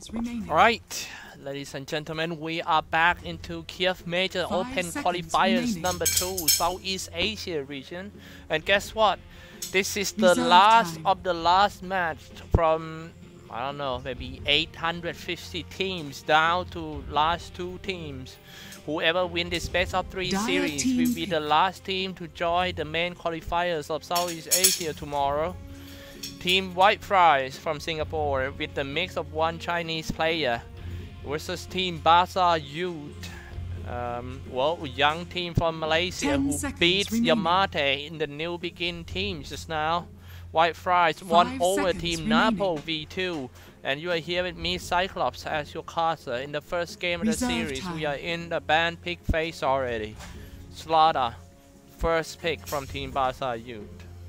seconds remaining. Alright, ladies and gentlemen, we are back into Kiev Major Open Qualifiers remaining. number 2, Southeast Asia region. And guess what? This is the Reserve last time. of the last match from, I don't know, maybe 850 teams down to last 2 teams. Whoever win this best of 3 Dire series team will be the pick. last team to join the main qualifiers of Southeast Asia tomorrow. Team White Fries from Singapore with the mix of 1 Chinese player versus Team Basa Youth, young team from Malaysia who beats remaining. Yamate in the New Begin team just now. White Fries won over Team Napo V2, and you are here with me, Cyclops, as your caster. In the first game of the series, we are in the band pick phase already. Slaughter, first pick from Team Basa Youth.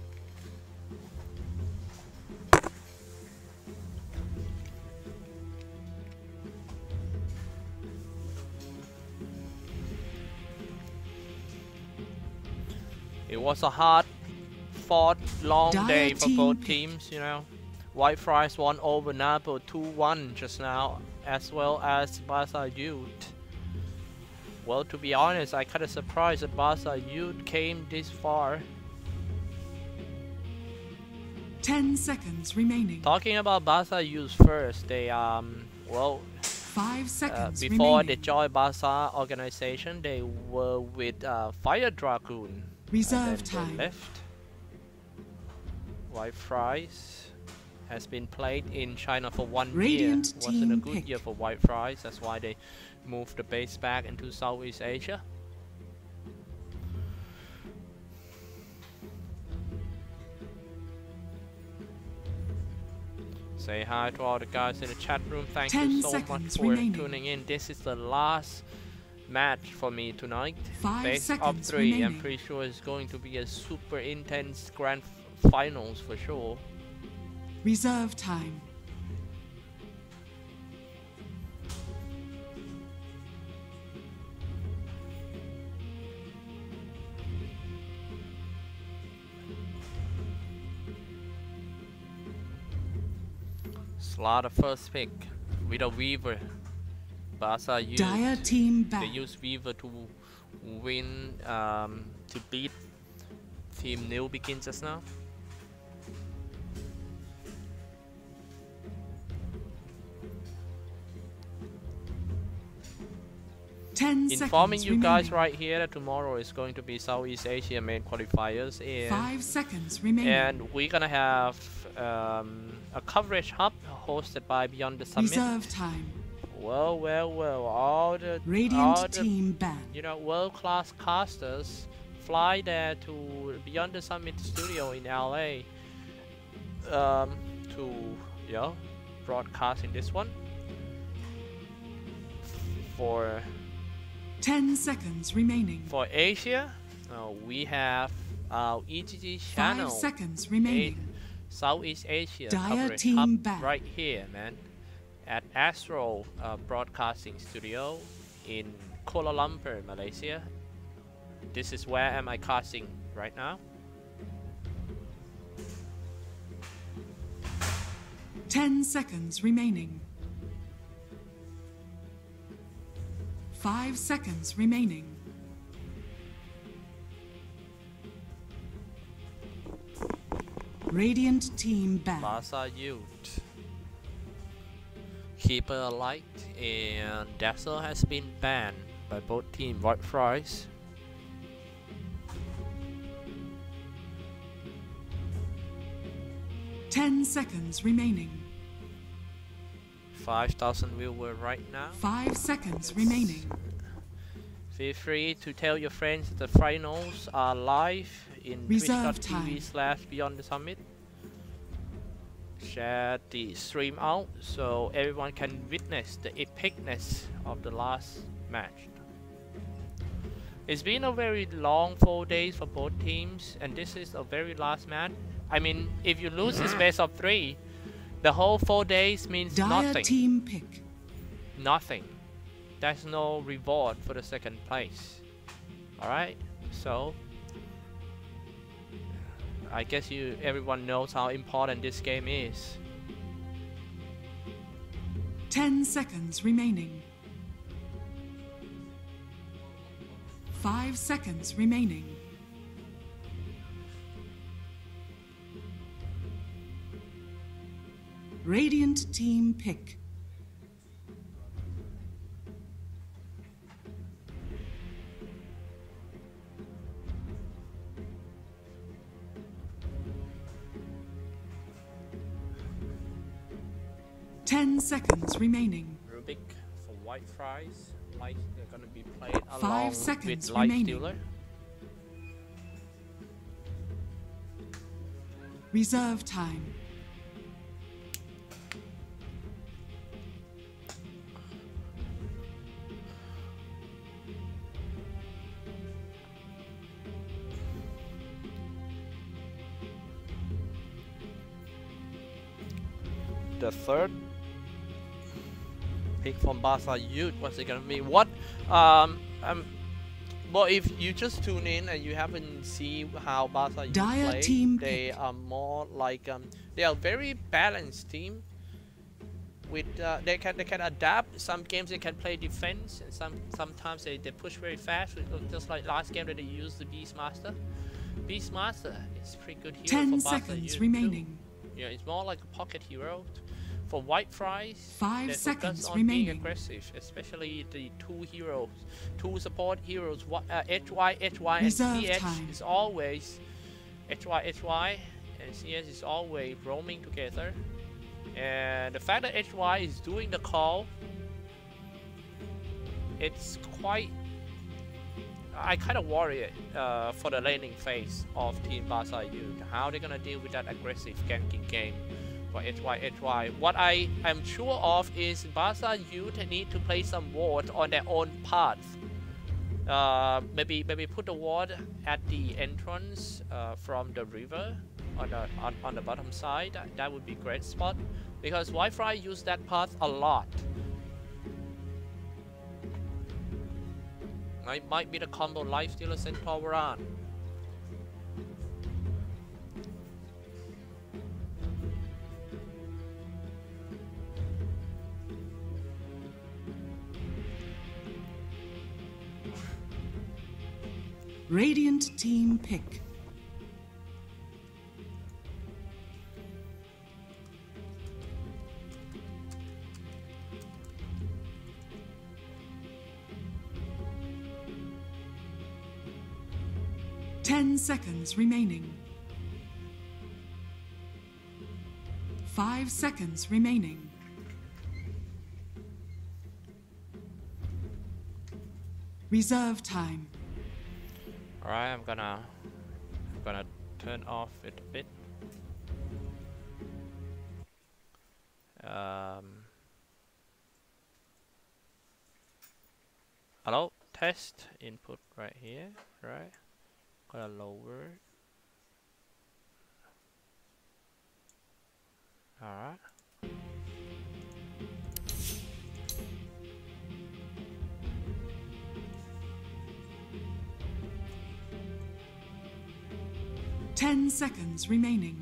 It was a hard-fought, long day for both teams, you know. White Fries won over Napo 2-1 just now, as well as Basa Youth. Well, to be honest, I kinda surprised that Basa Youth came this far. 10 seconds remaining. Talking about Basa Youth first, they 5 seconds before remaining. they joined Basa organization, they were with Fire Dragoon. Reserve and then time. they left. White Fries has been played in China for 1 Radiant year. Wasn't a team good pick. year for White Fries. That's why they moved the base back into Southeast Asia. Say hi to all the guys in the chat room. Thank you so much for tuning in. This is the last match for me tonight. 5 Best of seconds 3. remaining. I'm pretty sure it's going to be a super intense grand finals for sure. Reserve time. Slaughter first pick with a Weaver. Basa used Dire team back. they use Weaver to win to beat Team New Begin just now. Informing you guys right here that tomorrow is going to be Southeast Asia main qualifiers, and 5 seconds remaining. And we're gonna have a coverage hub hosted by Beyond the Summit. Reserve time. Well, all the Team band. You know, world-class casters fly there to Beyond the Summit studio in LA to broadcast in this one for 10 seconds remaining. For Asia, we have our EGG channel. 5 seconds remaining. Southeast Asia Dire coverage team hub back. right here, man, at Astro Broadcasting Studio in Kuala Lumpur, Malaysia. This is where am I casting right now. 10 seconds remaining. 5 seconds remaining. Radiant team back. Basa Youth, Keeper Alight, and Dazzle has been banned by both teams. White Fries. Ten seconds remaining. 5,000 viewers right now. 5 seconds remaining. Feel free to tell your friends that the finals are live in twitch.tv/Beyond the Summit. Share the stream out so everyone can witness the epicness of the last match. It's been a very long 4 days for both teams, and this is a very last match. I mean, if you lose this best of 3, the whole 4 days means Dire nothing. team pick. Nothing. There's no reward for the second place. Alright, so I guess everyone knows how important this game is. 10 seconds remaining. 5 seconds remaining. Radiant team pick. Ten seconds remaining. Rubik for white fries. Light, they're gonna be played along 5 seconds with Light remaining. Stealer. Reserve time. The third pick from Barca Youth. What's it gonna be? What? Well, if you just tune in and you haven't seen how Barca Youth Dire play, team they pick. are more like they are a very balanced team. With they can adapt. Some games they can play defense, and sometimes they push very fast. Just like last game that they used the Beastmaster. Beastmaster is pretty good hero 10 for Barca seconds Youth remaining. too. Yeah, it's more like a pocket hero. For white fries, 5 they seconds focus on being remaining. aggressive, especially the two support heroes. HY and Reserve CH time. is always HY, and CS is always roaming together. And the fact that HY is doing the call, it's quite. I kind of worry for the laning phase of Team Barca Youth. How they're gonna deal with that aggressive ganking game for HY. What I am sure of is Barca Youth need to play some ward on their own path. Maybe put the ward at the entrance from the river on the bottom side. That would be great spot because Wi-Fi use that path a lot. It might be the combo Life Stealer Centaur Varan. Radiant team pick. Ten seconds remaining. 5 seconds remaining. Reserve time. Alright, I'm gonna turn off it a bit. Hello, test input right here, right? Gonna lower. Alright. Ten seconds remaining.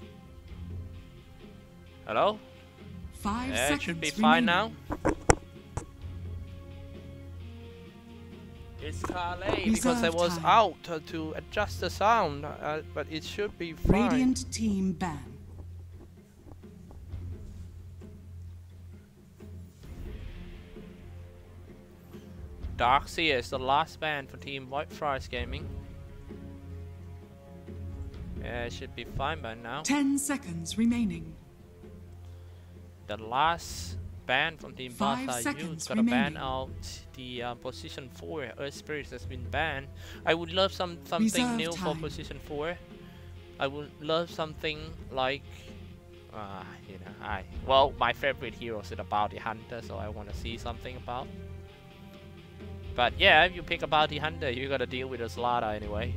Hello? 5 Yeah, seconds it should be remaining. fine now. It's Carly because I Reserve was time. out to adjust the sound, but it should be fine. Radiant team ban. Darkseer is the last ban for Team White Fries Gaming. Yeah, it should be fine by now. 10 seconds remaining. The last ban from Team 5 Barca seconds Youth gonna ban remaining. out the position 4. Earth Spirits has been banned. I would love something Reserve new for time. position 4. I would love something like well, my favorite hero is the Bounty Hunter, so I want to see something about. But yeah, if you pick a Bounty Hunter, you gotta deal with a Slaughter anyway.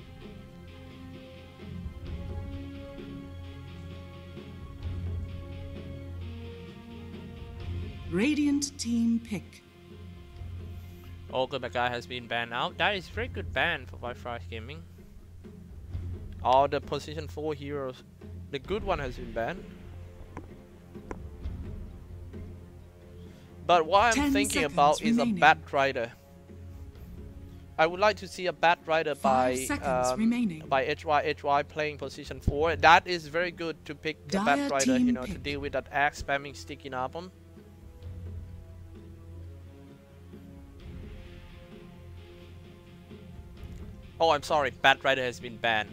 Radiant team pick. Ogre Magai has been banned out. That is very good ban for Wi-Fi Gaming. All the position 4 heroes, the good one has been banned. But what I'm 10 thinking seconds about is a remaining. Bat Rider. I would like to see a Bat Rider 5 seconds remaining. by HY playing position 4. That is very good to pick a Bat Dire Rider, you team know, to pick. deal with that axe spamming sticky Nabum. Oh, I'm sorry, Bat Rider has been banned.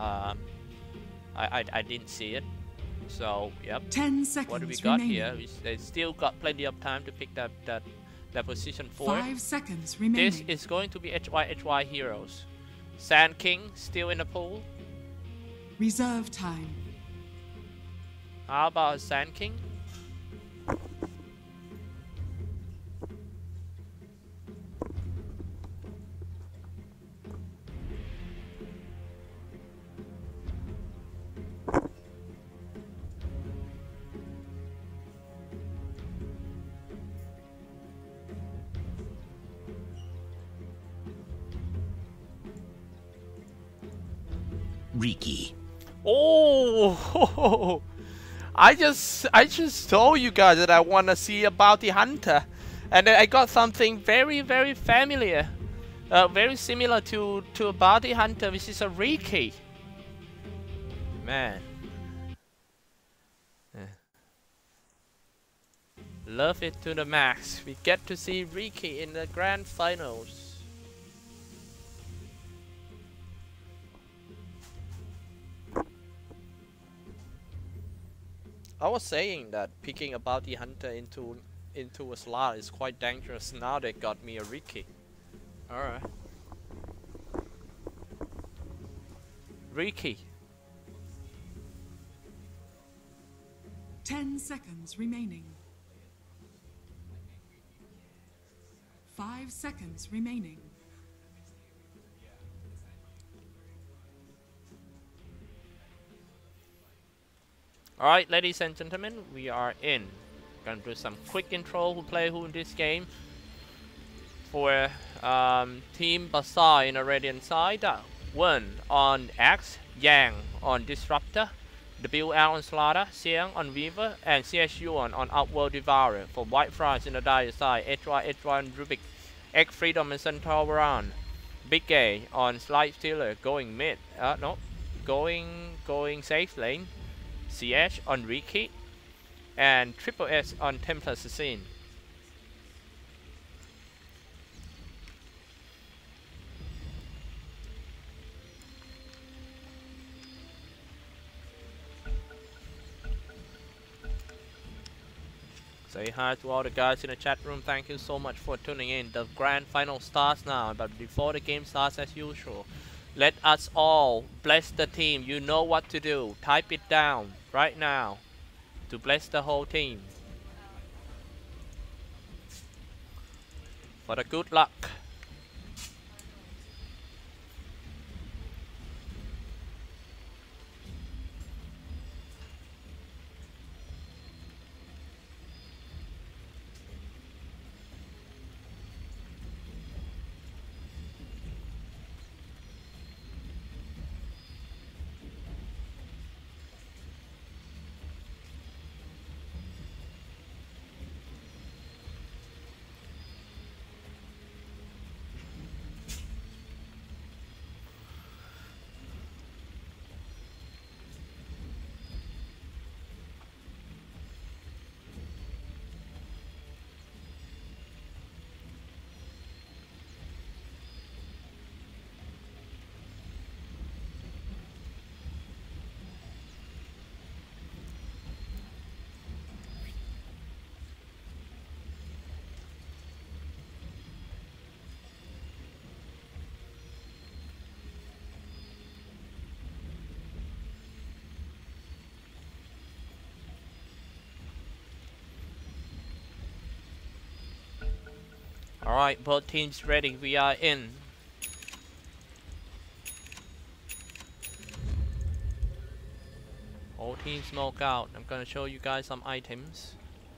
I didn't see it. So, yep. 10 seconds What do we got remaining. here? They still got plenty of time to pick that position 4. 5 seconds remaining. This is going to be HY heroes. Sand King still in the pool. Reserve time. How about Sand King? Riki. Oh, I just told you guys that I want to see a bounty hunter, and then I got something very familiar, very similar to a bounty hunter, which is a Riki. Man, love it to the max. We get to see Riki in the grand finals. I was saying that picking a bounty hunter into a slot is quite dangerous. Now they got me a Riki. Alright. Riki. 10 seconds remaining. 5 seconds remaining. Alright, ladies and gentlemen, we are in. Gonna do some quick intro who play who in this game. For Team Bazaar in the Radiant side. Wen on Axe, Yang on Disruptor, WL on Slaughter, Xiang on Weaver, and CSU on Outworld Devourer. For White Fries in the Dire side, HY on Rubik, X Freedom and Centauran. Big Gay on Slide Stealer going mid. No, going safe lane. CH on Riki, and Triple S on Templar Assassin. Say hi to all the guys in the chat room. Thank you so much for tuning in. The grand final starts now, but before the game starts as usual, let us all bless the team. You know what to do. Type it down right now to bless the whole team for the good luck. Alright, both teams ready. We are in. All teams smoke out. I'm gonna show you guys some items.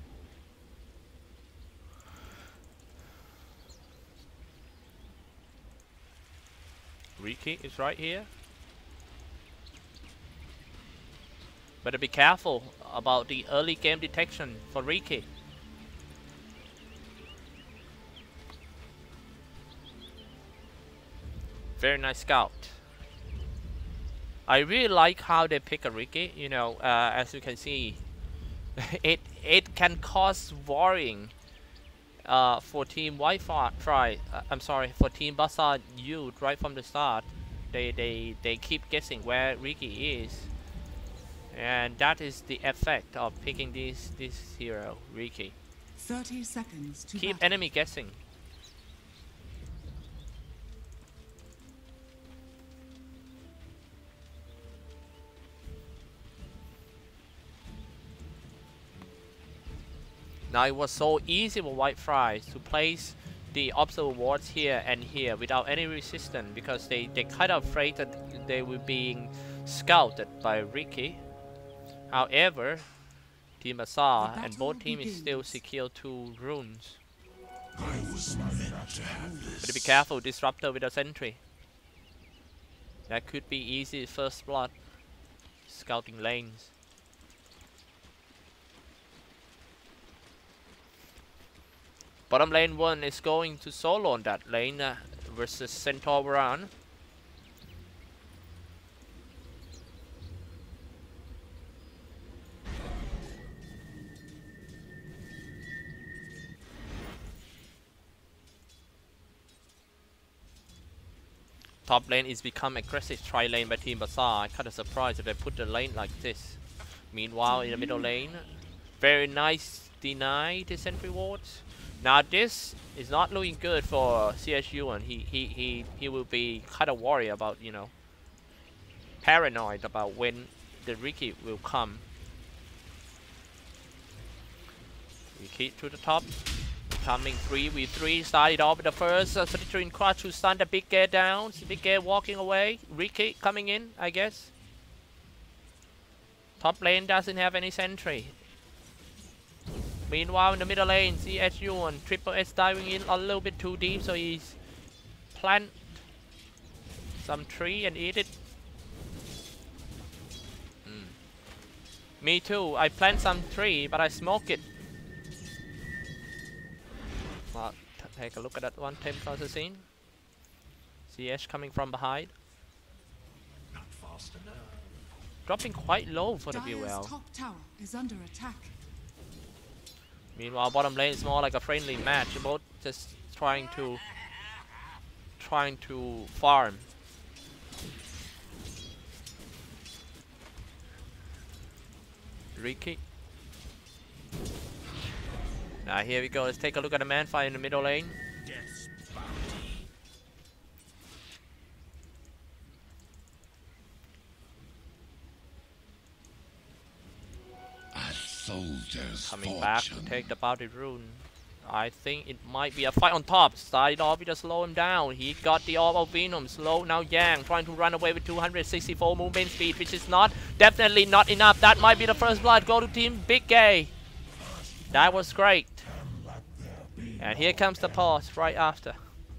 Riki is right here. Better be careful about the early game detection for Riki. Very nice scout. I really like how they pick a Riki. You know, as you can see, it can cause worrying for Team Wi-Fi. I'm sorry, for Team Bazaar Youth right from the start. They keep guessing where Riki is, and that is the effect of picking this hero, Riki. 30 seconds to Keep battle. enemy guessing. Now it was so easy for White Fries to place the obstacle wards here and here without any resistance, because they kind of afraid that they were being scouted by Riki. However, Team Bazaar and both teams is still secure 2 runes. But be careful, Disruptor with a sentry. That could be easy first blood. Scouting lanes. Bottom lane 1 is going to solo on that lane versus Centaur Varan. Top lane is become aggressive tri lane by Team Bazaar. I'm kinda surprised if they put the lane like this. Meanwhile, in the middle lane, very nice deny the sentry wards. Now this is not looking good for CSU, and he will be kind of worried about, you know, paranoid about when the Riki will come. Riki to the top, coming 3v3, started off with the first Solitary Crush to stun the Big Gate down. Big Gate walking away, Riki coming in, I guess. Top lane doesn't have any sentry. Meanwhile, in the middle lane, CSU and Triple S diving in a little bit too deep, so he's plant some tree and eat it. Me too, I plant some tree, but I smoke it. Well, take a look at that one, Tim Assassin. CS coming from behind. Not fast enough. Dropping quite low for the Dire's BOL. top tower is under attack. Meanwhile, bottom lane is more like a friendly match. Both just trying to farm. Riki. Now here we go. Let's take a look at the man fight in the middle lane. Death's bounty. A soldier's Coming back fortune. to take the bounty rune. I think it might be a fight on top. Started off with a slow him down. He got the orb of Venom. Slow now Yang trying to run away with 264 movement speed, which is definitely not enough. That might be the first blood. Go to Team Big Gay. That was great. And here comes the pause right after.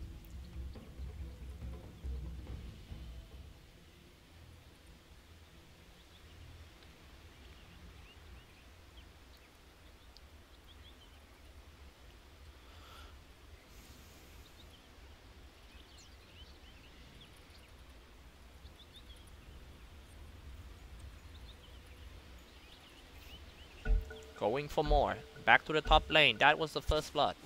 Going for more. Back to the top lane. That was the first blood.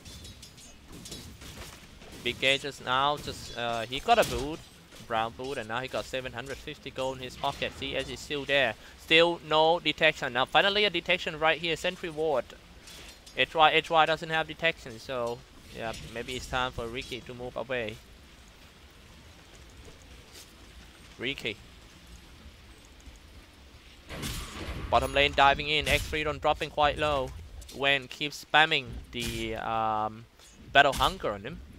Big Gay just now, he got a boot, brown boot, and now he got 750 gold in his pocket. CS is still there. Still no detection. Now finally a detection right here. Sentry ward. HY doesn't have detection, so yeah, maybe it's time for Riki to move away. Riki. Bottom lane diving in. X-Freedom dropping quite low. When keeps spamming the Battle Hunger on him.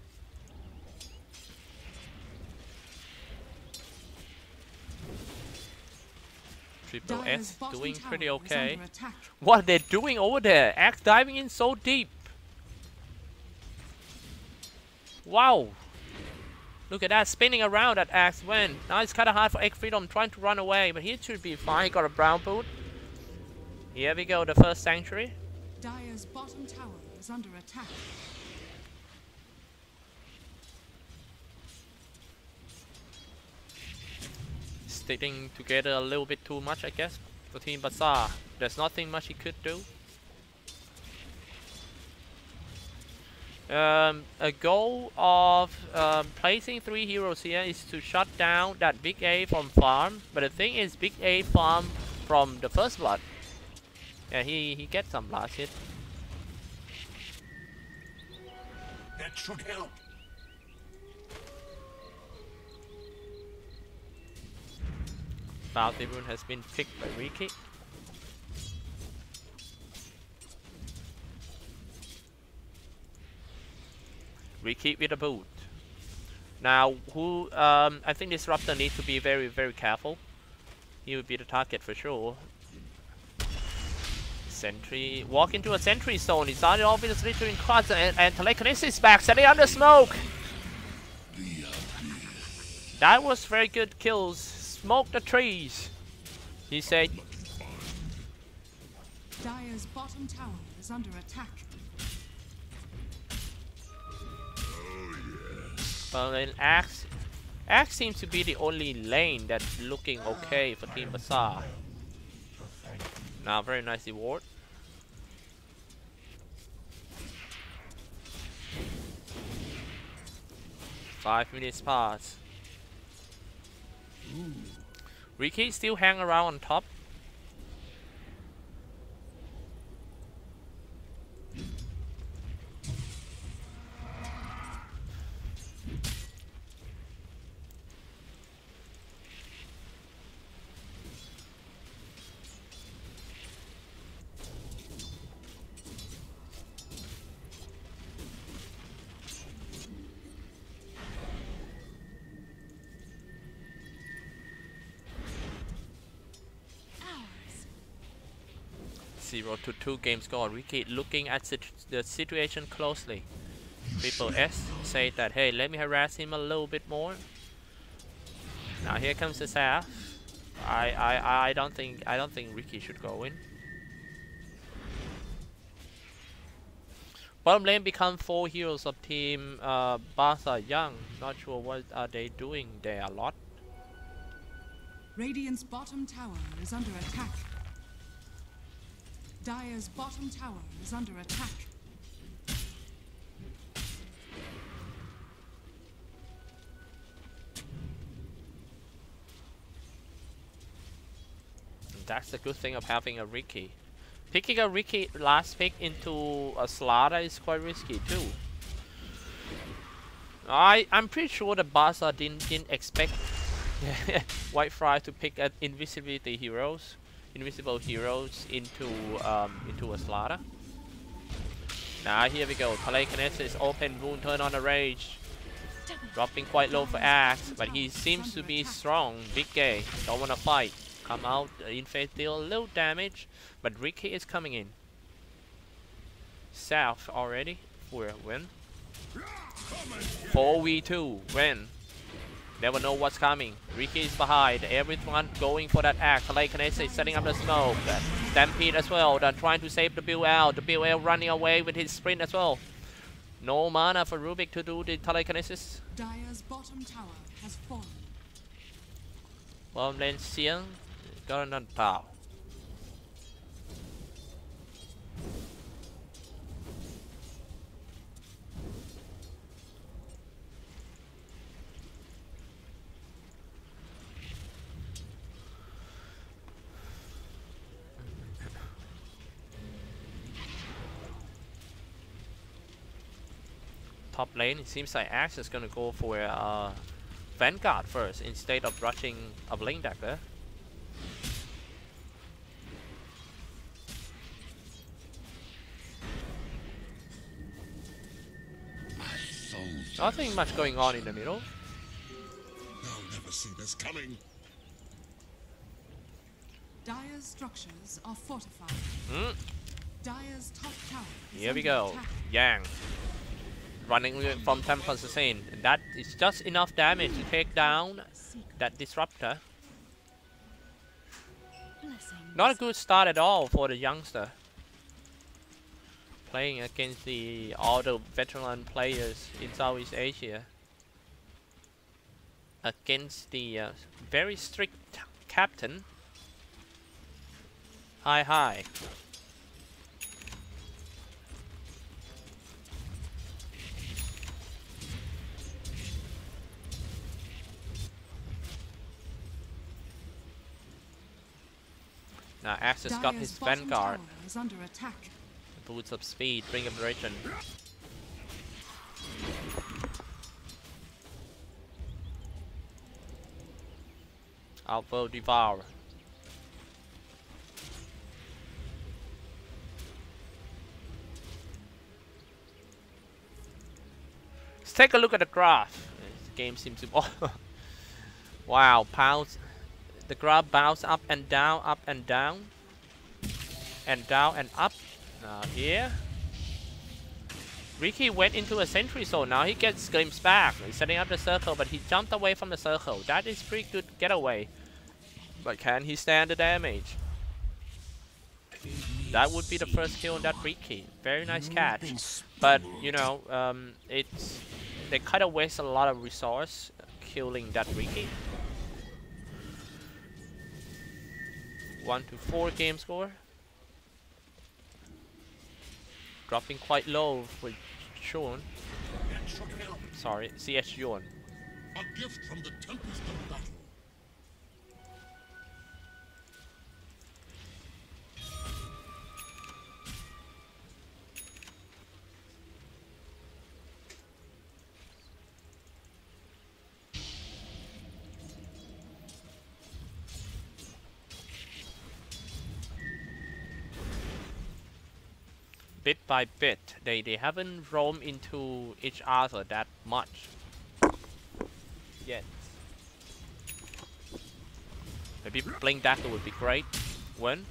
Triple S doing pretty okay. What are they doing over there? Axe diving in so deep. Wow. Look at that, spinning around that Axe went. Now it's kind of hard for X-Freedom trying to run away, but he should be fine. He got a brown boot. Here we go, the first Sanctuary. Dire's bottom tower is under attack. sitting together a little bit too much, I guess, for Team Bazaar. There's nothing much he could do. A goal of placing 3 heroes here is to shut down that Big A from farm. But the thing is, Big A farm from the first blood. Yeah, he gets some blast hit. That should help. Bounty Rune has been picked by Riki. Riki with a boot. Now, who? I think Disruptor needs to be very, very careful. He would be the target for sure. Sentry. Walk into a sentry zone. He started off with a slithering cuts and Telekinesis back, setting under smoke. That was very good kills. Smoke the trees, he said. Dire's bottom tower is under attack. Well, then Axe seems to be the only lane that's looking okay for Team Bazaar. Now, very nice reward. Five minutes pass. Riki still hang around on top. Zero to 2 game score. Riki looking at the situation closely. Triple S say that, hey, let me harass him a little bit more. Now here comes the Saf. I don't think Riki should go in. Bottom lane become 4 heroes of Team Bazaar Young. Not sure what are they doing there a lot. Radiant's bottom tower is under attack. Dire's bottom tower is under attack. That's the good thing of having a Riki. Picking a Riki last pick into a Slaughter is quite risky too. I'm pretty sure the Bazaar didn't expect Whitefire to pick an invisible heroes into a Slaughter. Now here we go. Telekinesis open, Rune turn on the rage. Dropping quite low for Axe, but he seems to be strong. Big A don't wanna fight. Come out in phase, deal a little damage, but Riki is coming in. South already for a win. 4v2 win. Never know what's coming. Riki is behind. Everyone going for that axe. Telekinesis setting up the smoke. Stampede as well. They're trying to save the BL. The BL running away with his sprint as well. No mana for Rubik to do the telekinesis. Dire's bottom tower has fallen. Bottom lane Xiang got another tower. Top lane, it seems like Axe is gonna go for Vanguard first instead of rushing a Blink Dagger. Nothing much going on in the middle. They'll never see this coming. Dire's structures are fortified. Dire's top tower is Here we under go. attack. Yang. Running from Temple Assassin. That is just enough damage to take down that Disruptor. Not a good start at all for the youngster. Playing against all the veteran players in Southeast Asia. against the very strict captain. Hi. Now Axe has got his Vanguard. Is under attack. Boots up speed, bring up duration. Alpha Devour. Let's take a look at the graph. This game seems to... Oh. Wow, pounds. The graph bounce up and down, and down and up. Now here, Riki went into a sentry zone. Now he gets glimpse back. He's setting up the circle, but he jumped away from the circle. That is pretty good getaway. But can he stand the damage? That would be the first kill on that Riki. Very nice catch. But you know, they kind of waste a lot of resource killing that Riki. 1-4 game score. Dropping quite low for Sean. Sorry, CH Yuan. A gift from the Tempest of Battle. Bit by bit, they haven't roamed into each other that much yet. Maybe Blink Dagger would be great. When?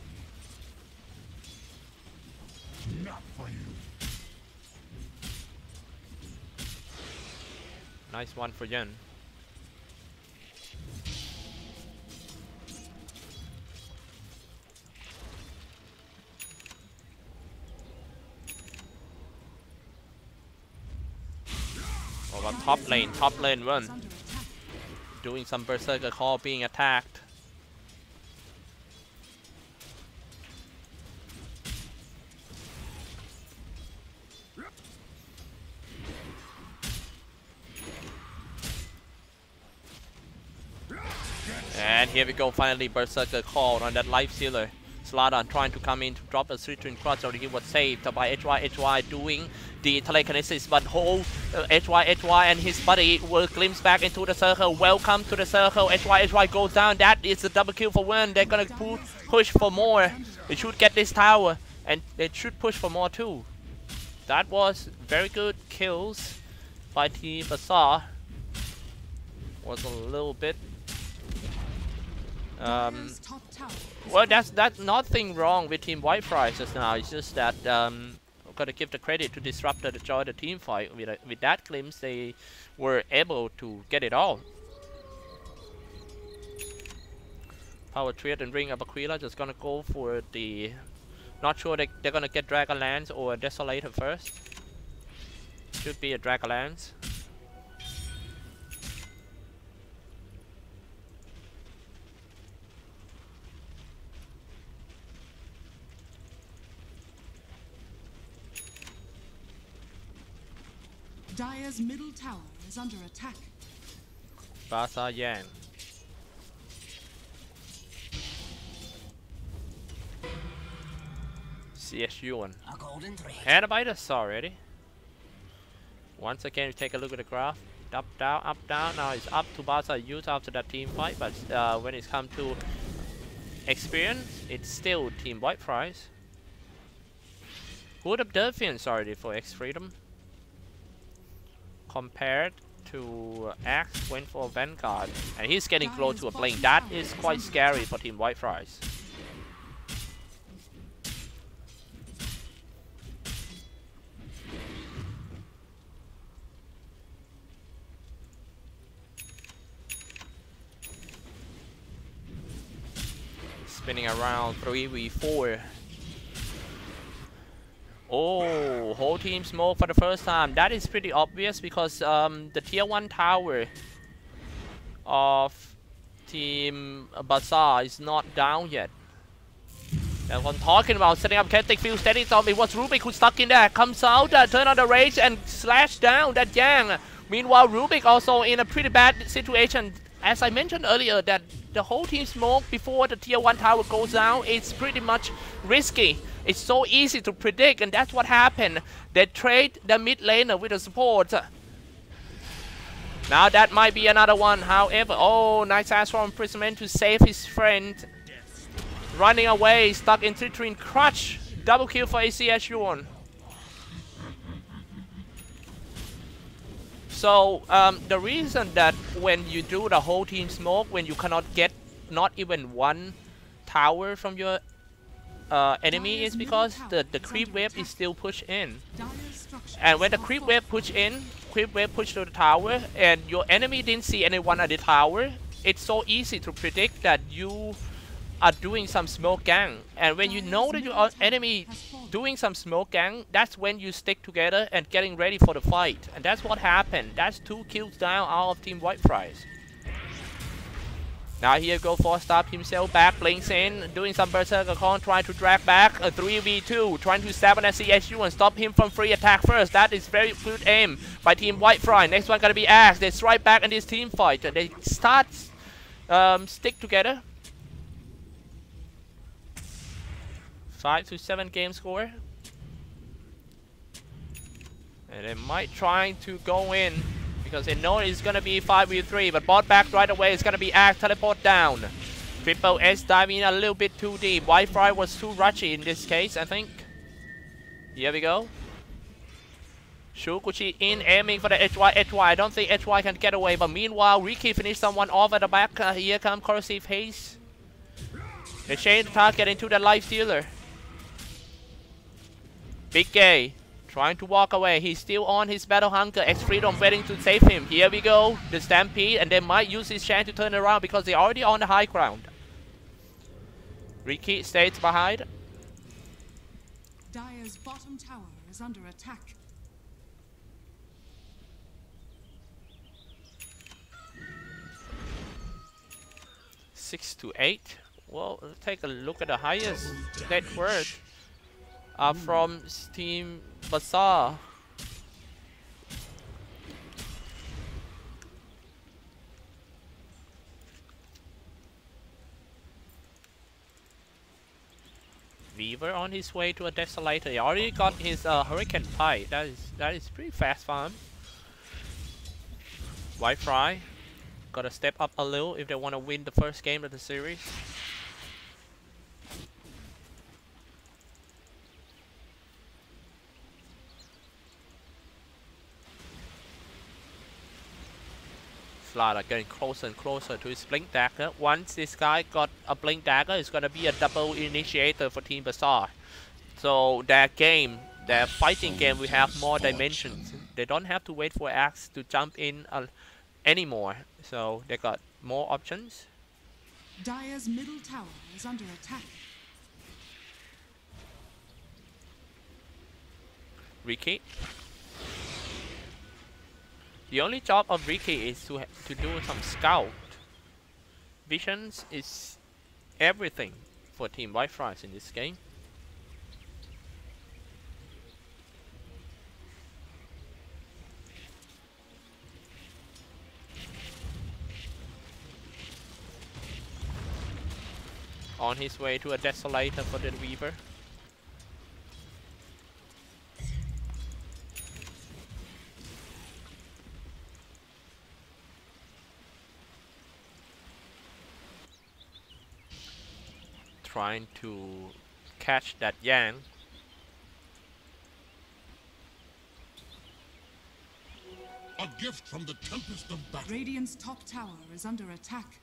Not for you. Nice one for Yen. Top lane run. Doing some Berserker Call, being attacked. And here we go, finally Berserker Call on that Life Stealer. Slardar trying to come in to drop a Citrine Cross, already was saved by HY doing the telekinesis, but whole HY and his buddy will glimpse back into the circle. Welcome to the circle. HY goes down. That is a double kill for one. They're gonna push for more. They should get this tower, and they should push for more too. That was very good kills by Team Bazaar. Was a little bit. Well, that's nothing wrong with Team White Fries just now. It's just that I've got to give the credit to Disruptor to join the team fight. With that glimpse, they were able to get it all. Power Triad and Ring of Aquila just gonna go for the. Not sure they're gonna get Dragonlance or Desolator first. Should be a Dragonlance. Dire's middle tower is under attack. Bazaar Yang. CS Yuan. And a Midas already. Once again, we take a look at the graph. Up, down, up, down. Now it's up to Bazaar Youth after that team fight, but when it's come to experience, it's still Team White Fries. Good Observians already for X Freedom. Compared to Axe went for Vanguard, and he's getting close to a blink. That is quite scary for Team White Fries. Spinning around 3v4. Oh, whole team smoke for the first time. That is pretty obvious because the tier 1 tower of Team Bazaar is not down yet. That's what I'm talking about. Setting up Kinetic Field, standing on. It was Rubik who stuck in there. Comes out, turn on the rage and slash down that Yang. Meanwhile, Rubik also in a pretty bad situation. As I mentioned earlier, that the whole team smoke before the tier 1 tower goes down, it's pretty much risky. It's so easy to predict, and that's what happened. They trade the mid laner with the support. Now that might be another one. However, oh, nice ass from Imprisonment to save his friend. Running away, stuck in Citrine Crutch. Double kill for ACS Yuan. So, the reason that when you do the whole team smoke, when you cannot get not even one tower from your enemy is because the creep wave is still pushed in. And when the creep wave push in, creep wave push to the tower, and your enemy didn't see anyone at the tower, it's so easy to predict that you are doing some smoke gang. And when you know that your enemy doing some smoke gang, that's when you stick together and getting ready for the fight. And that's what happened. That's 2 kills down out of Team White Fries. Now here go for Stab himself back, blinks in, doing some Berserker Con, trying to drag back a 3v2, trying to stab an SCSU and stop him from free attack first. That is very good aim by Team White Fry. Next one gonna be Axe. They strike back in this team fight. They start stick together. 5 to 7 game score. And they might try to go in because they know it's gonna be 5v3, but bot back right away. It's gonna be Axe, teleport down. Triple S diving a little bit too deep. White Fry was too rushy in this case, I think. Here we go. Shuguchi in, aiming for the HY. I don't think HY can get away, but meanwhile, Riki finished someone off at the back. Here comes Corrosive Haze. They change the target into the Life Stealer. Big Gay trying to walk away. He's still on his Battle Hunger. X-Freedom waiting to save him. Here we go. The Stampede, and they might use his chance to turn around because they're already on the high ground. Riki stays behind. Dire's bottom tower is under attack. Six to 8. Well, let's take a look at the highest net worth. From Team Bazaar. Weaver on his way to a Desolator. He already got his Hurricane Pie. That is pretty fast farm. White Fry gotta step up a little if they want to win the first game of the series. Slaughter getting closer and closer to his Blink Dagger. Once this guy got a Blink Dagger, it's gonna be a double initiator for Team Bazaar. So their game, their fighting game will have more dimensions. They don't have to wait for Axe to jump in anymore. So they got more options. Dire's middle tower is under attack. Riki. The only job of Riki is to do some scout. Visions is everything for Team White Fries in this game. On his way to a Desolator for the Weaver. Trying to catch that Yang. A gift from the Tempest of Battle. Radiant's top tower is under attack.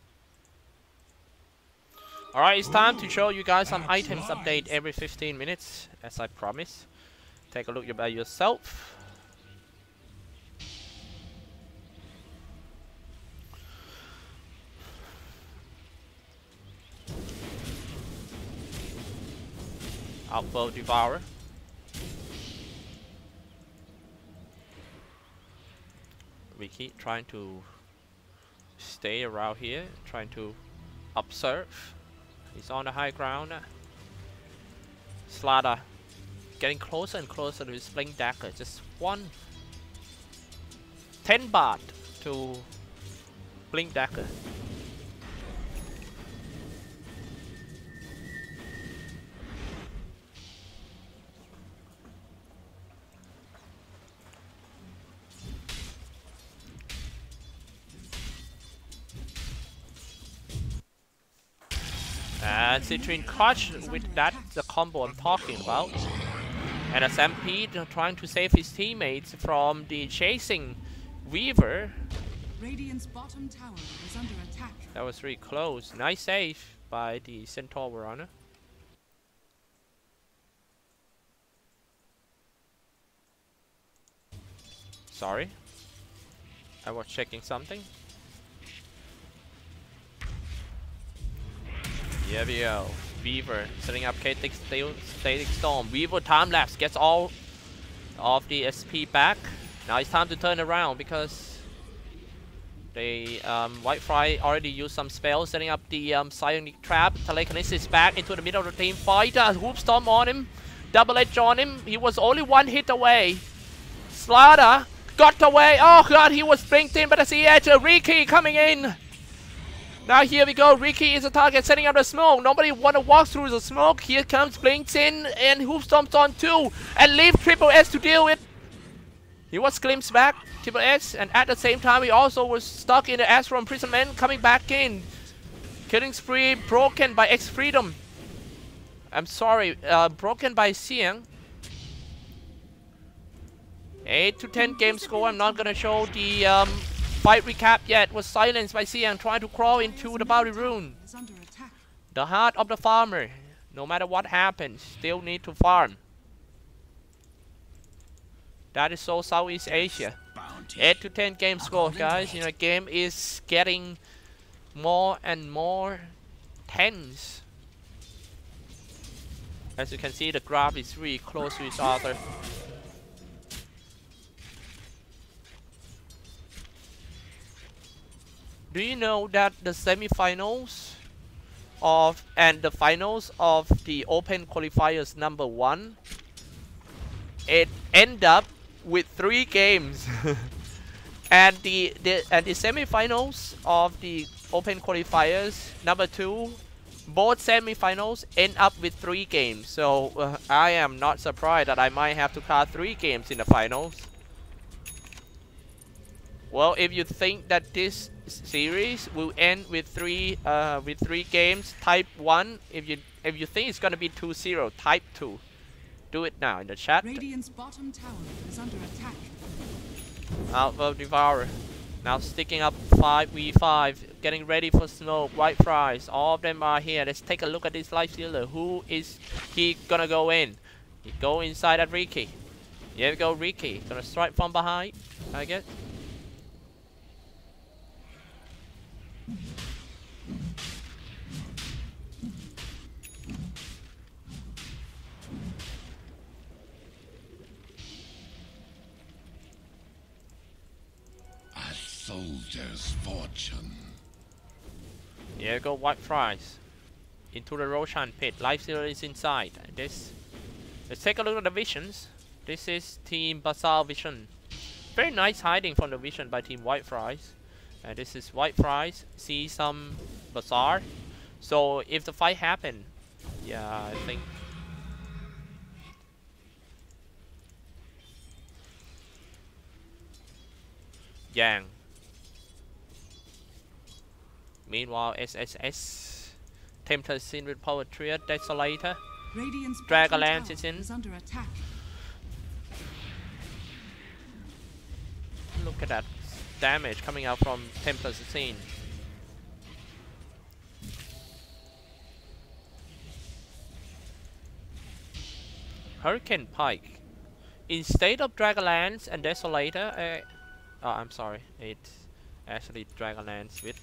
Alright, it's time to show you guys some items update every 15 minutes, as I promised. Take a look by yourself. Outbow Devourer. Riki trying to stay around here, trying to observe. He's on the high ground. Slardar getting closer and closer to his Blink Dagger. Just 10 baht to Blink Dagger. And Citrine Crush, with that, the combo I'm talking about. And a Stampede trying to save his teammates from the chasing Weaver. Radiant's bottom tower is under attack. That was really close. Nice save by the Centaur Varana. Sorry, I was checking something. Here we go. Weaver setting up Static Storm. Weaver time lapse gets all of the SP back. Now it's time to turn around because they Whitefly already used some spells, setting up the Psionic Trap. Telekinesis back into the middle of the team fight. Hoop Storm on him. Double Edge on him. He was only one hit away. Slardar got away. Oh god, he was blinked in by the Sea Edge. Riki coming in. Now here we go, Riki is a target, setting up the smoke. Nobody want to walk through the smoke. Here comes Blinks in, and Hoopstorm's on too. And leave Triple S to deal with. He was glimpsed back, Triple S, and at the same time he also was stuck in the Astral Imprisonment, coming back in. Killing spree broken by X Freedom. I'm sorry, broken by Xiang. 8 to 10 game score. I'm not gonna show the fight recap yet. Was silenced by Xiang trying to crawl into the Bounty Rune. The heart of the farmer. No matter what happens, still need to farm. That is so Southeast Asia. 8 to 10 game score, guys. You know, game is getting more and more tense. As you can see, the graph is really close to each other. Do you know that the semifinals and the finals of the Open Qualifiers #1, it end up with 3 games, and the semifinals of the Open Qualifiers #2, both semifinals end up with 3 games. So I am not surprised that I might have to card 3 games in the finals. Well, if you think that this series will end with 3 games, type 1. If you think it's gonna be 2-0, type 2. Do it now in the chat. Radiant's bottom tower is under attack. Alpha Devourer now sticking up 5v5, getting ready for smoke. White Fries, all of them are here. Let's take a look at this life stealer. Who is he gonna go in? He go inside at Riki. Here we go, Riki. Gonna strike from behind, I guess. Soldier's fortune. Here we go, White Fries. Into the Roshan pit. Lifestealer is inside. Let's take a look at the visions. This is Team Bazaar Vision. Very nice hiding from the vision by Team White Fries. And this is White Fries. See some Bazaar. So if the fight happen, yeah, I think. Yang. Meanwhile, SSS, Templar Sin with Power Triad, Desolator, Dragonlance is in. Under attack. Look at that damage coming out from Templar Sin. Hurricane Pike. Instead of Dragonlance and Desolator, oh, I'm sorry, it's actually Dragonlance with.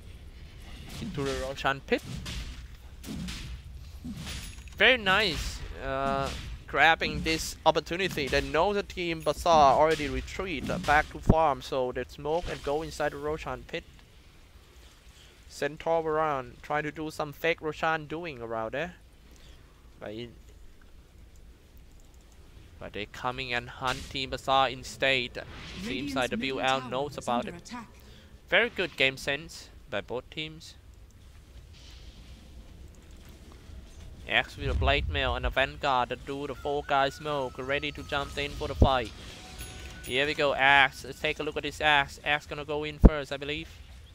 Into the Roshan pit. Very nice grabbing this opportunity. They know the team Bazaar already retreat back to farm, so they smoke and go inside the Roshan pit. Centaur around, trying to do some fake Roshan doing around there. But they coming and hunt Team Bazaar instead. Seems like the WL knows about it. Very good game sense by both teams. Axe with a blade mail and a vanguard that do the 4 guys smoke, ready to jump in for the fight. Here we go, Axe. Let's take a look at this Axe. Axe gonna go in first, I believe.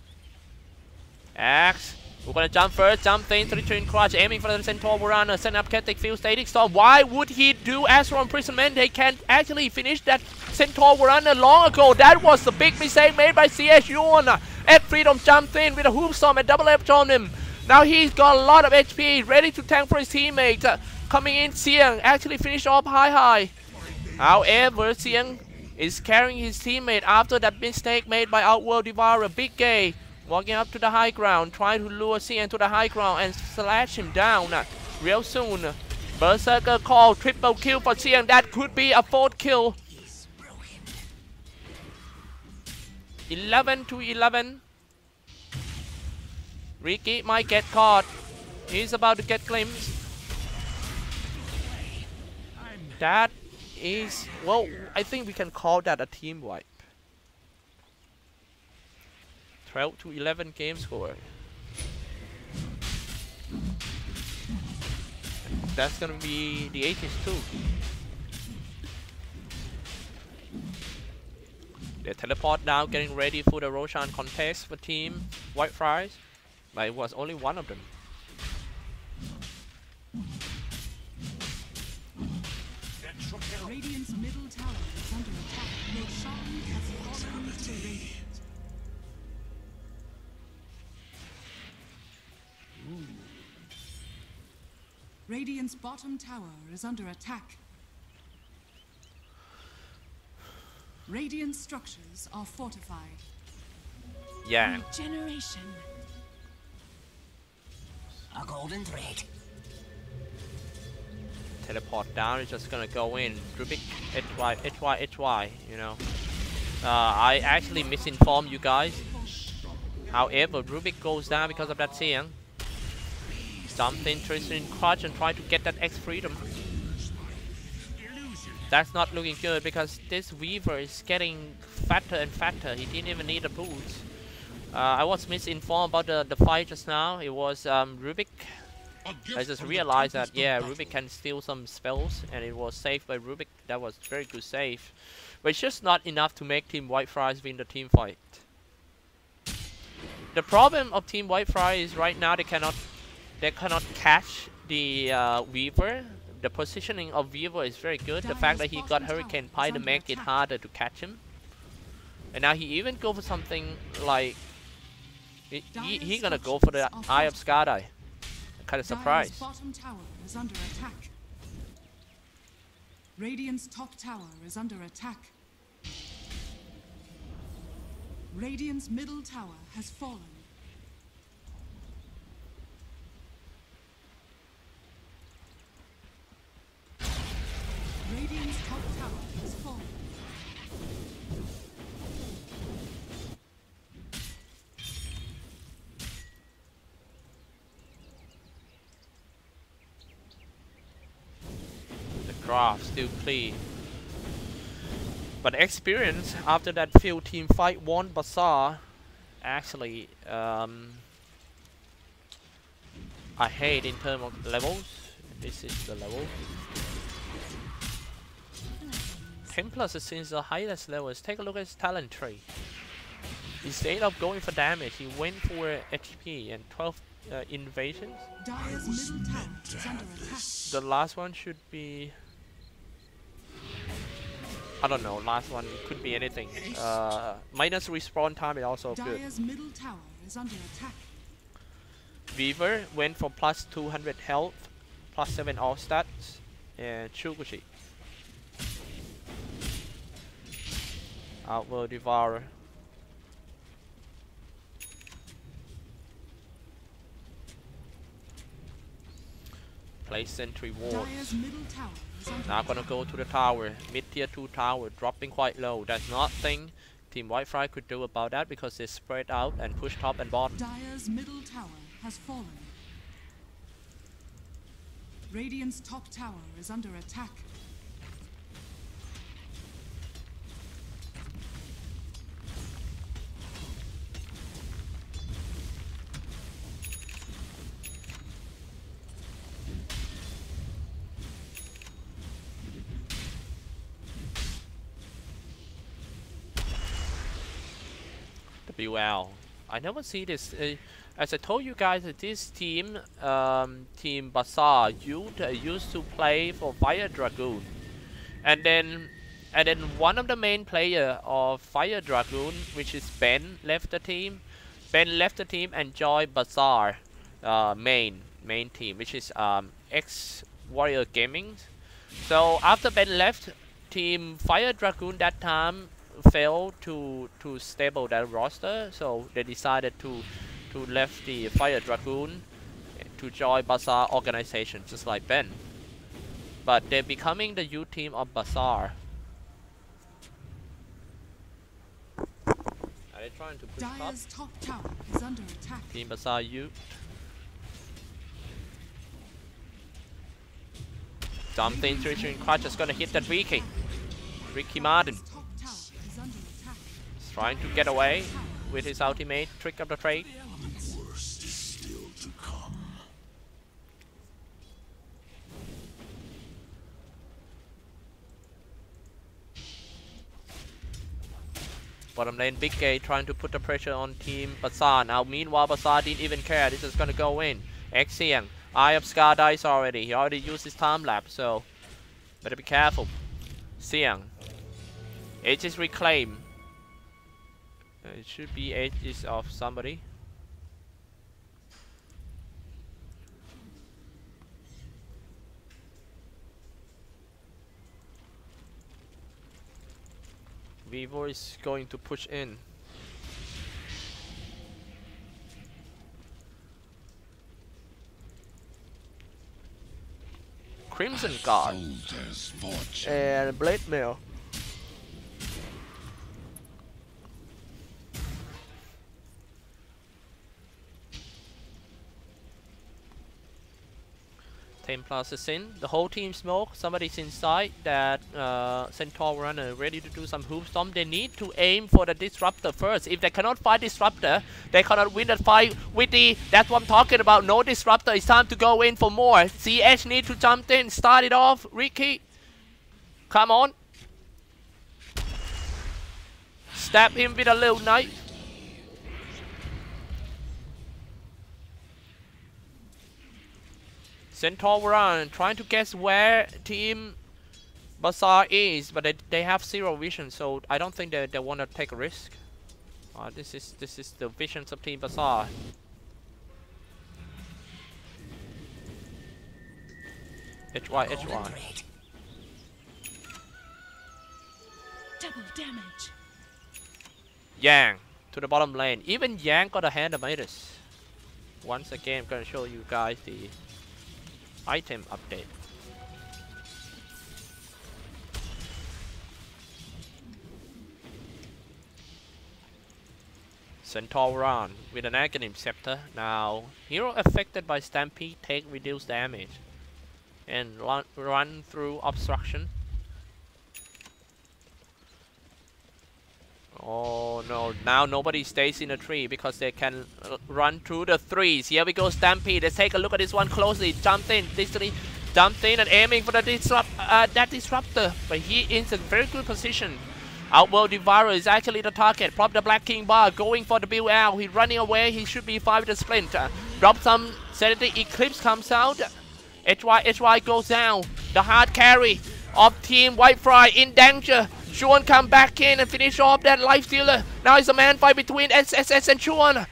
Axe, we're gonna jump first, jump in, 3-2 crush, aiming for the Centaur Warana, send up Celtic Field, Static Storm. Why would he do Astral Imprisonment? They can actually finish that Centaur Warana long ago. That was the big mistake made by CS Yuan. Ed Freedom jumped in with a Hoop Storm and double F on him. Now he's got a lot of HP, ready to tank for his teammate. Coming in, Xiang actually finished off high. However, Xiang is carrying his teammate after that mistake made by Outworld Devourer. Big Gay walking up to the high ground, trying to lure Xiang to the high ground and slash him down real soon. Berserker call, triple kill for Xiang. That could be a 4th kill. 11-11. Ricky might get caught. He's about to get glimpsed. That is, well, I think we can call that a team wipe. 12-11 game score. That's gonna be the 80s too. They teleport now, getting ready for the Roshan contest for team Whitefriars. But it was only one of them. Radiant's middle tower is under attack. Roshan has fallen to Radiant. Radiant's bottom tower is under attack. Radiant structures are fortified. Yeah. Regeneration. A golden thread. Teleport down, it's just gonna go in. Rubik, HY, you know. I actually misinformed you guys. However, Rubik goes down because of that Xiang. Something interested in Crutch and try to get that X freedom. That's not looking good because this Weaver is getting fatter and fatter. He didn't even need a boost. I was misinformed about the fight just now. It was Rubik. I just realized that, yeah, Rubik can steal some spells and it was saved by Rubik. That was very good save. But it's just not enough to make Team Whitefriars win the team fight. The problem of Team Whitefriars is right now they cannot catch the Weaver. The positioning of Weaver is very good. The fact that he got Hurricane Pie to make it harder to catch him. And now he even go for something like he gonna go for the Eye of Skadi. I'm kind of surprised. Bottom tower is under attack. Radiant's top tower is under attack. Radiant's middle tower has fallen. Radiant's top tower has fallen. The graph still clean. But experience after that field team fight won Bazaar. Actually, I hate in terms of levels. This is the level. 10 plus is since the highest levels. Take a look at his talent tree. Instead of going for damage, he went for HP and 12 invasions. Dire's middle tower is under attack. The last one should be, I don't know, last one could be anything. Minus respawn time is also good. Dire's middle tower is under attack. Weaver went for plus 200 health, plus 7 all stats, and Chuguchi. Outworld Devourer. Place sentry ward. Dire's middle tower is under Now gonna attack. go to the tower. Mid tier 2 tower, dropping quite low. There's nothing Team Whitefly could do about that because they spread out and push top and bottom. Dire's middle tower has fallen. Radiant's top tower is under attack. WL. I never see this. As I told you guys, this team, Team Bazaar, used to play for Fire Dragoon, and then one of the main player of Fire Dragoon, which is Ben, left the team. Ben left the team and joined Bazaar, main team, which is X Warrior Gaming. So after Ben left, Team Fire Dragoon that time failed to stable that roster, so they decided to left the Fire Dragoon to join Bazaar organization, just like Ben. But they're becoming the youth team of Bazaar. Are they trying to push top? Dire's top tower is under attack. Team Bazaar youth. Something Trish Crutch is gonna hit that Ricky Martin. Dire's top tower is under attack. He's trying to get away with his ultimate trick of the trade. Worst is still to come. Bottom lane, Big Gay trying to put the pressure on Team Bazaar. Now, meanwhile, Bazaar didn't even care. This is gonna go in. Xiang, Eye of Scar dies already. He already used his time lapse, so better be careful. Xiang, Aegis reclaim. It should be Aegis of somebody. Vivo is going to push in. Crimson Guard Soldier's fortune. and Blade Mail. Templar is in. The whole team smoke. Somebody's inside. That Centaur runner ready to do some hoop storm. They need to aim for the disruptor first. If they cannot fight disruptor, they cannot win the fight with the. That's what I'm talking about. No disruptor. It's time to go in for more. CH need to jump in. Start it off. Ricky, come on. Stab him with a little knife. Centaur run, trying to guess where Team Bazaar is, but they have zero vision, so I don't think they want to take a risk. This is the visions of Team Bazaar. HY. Double damage. Yang to the bottom lane. Even Yang got a hand of Midas. Once again, I'm gonna show you guys the item update. Centaur run with an Aghanim Scepter. Now, hero affected by Stampede take reduced damage and run through obstruction. Oh no, now nobody stays in a tree because they can run through the trees. Here we go, Stampede. Let's take a look at this one closely. Jumped in, jumped in and aiming for the that disruptor. But he is in a very good position. Outworld Devourer is actually the target. Prop the Black King bar, going for the build out. He's running away, he should be fine with the sprint. Drop some Sedative Eclipse comes out. HY goes down. The hard carry of Team Whitefly in danger. Chuan come back in and finish off that life stealer. Now it's a man fight between SSS and Chuan.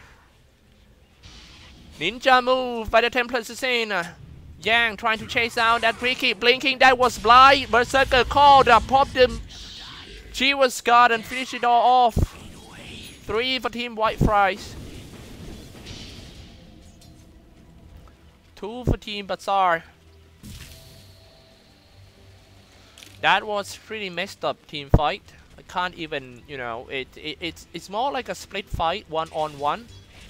Ninja move by the Templar Assassin. Yang trying to chase down that Ricky. Blinking, that was blind. Berserker called. Pop them. Chiwa's guard and finish it all off. 3 for Team Whitefly. 2 for Team Bazaar. That was pretty messed up team fight. I can't even, you know, it's more like a split fight, one-on-one.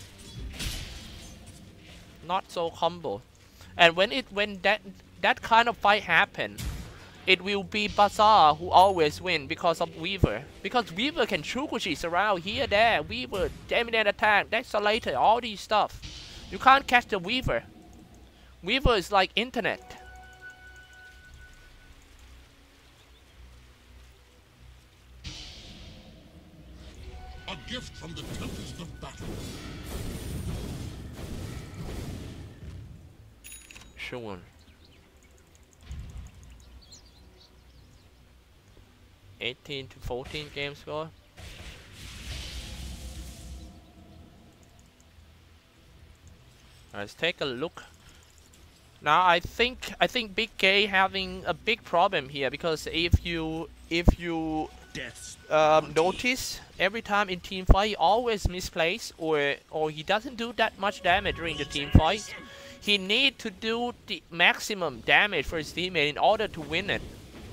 Not so combo. And when that kind of fight happen, it will be Bazaar who always win because of Weaver. Because Weaver can Shukushis around here, there. Weaver, dominant attack, Desolator, all these stuff. You can't catch the Weaver. Weaver is like internet. A gift from the tempest of battle. Sure. (18 to 14) game score. Let's take a look. Now I think Big K having a big problem here, because if you notice, every time in team fight he always misplays, or he doesn't do that much damage during the team fight. He need to do the maximum damage for his teammate in order to win it.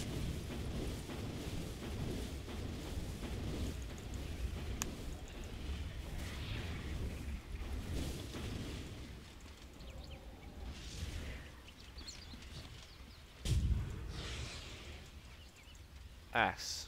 Axe.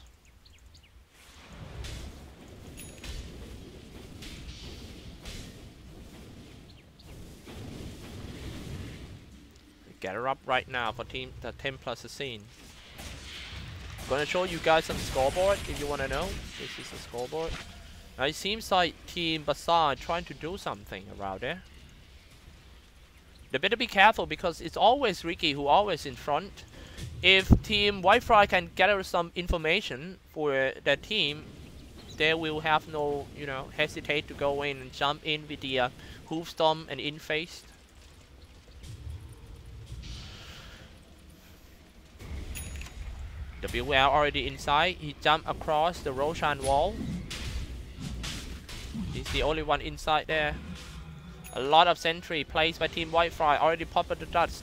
Get her up right now for the 10 plus scene. Gonna show you guys some scoreboard if you wanna know. This is the scoreboard. Now it seems like Team Bazaar trying to do something around there. They better be careful because it's always Ricky who always in front. If Team Whitefly can gather some information for their team, they will have no, you know, hesitate to go in and jump in with the Hoofstorm and in-face. WL already inside. He jumped across the Roshan wall. He's the only one inside there. A lot of sentry placed by Team Whitefly already popped the dust.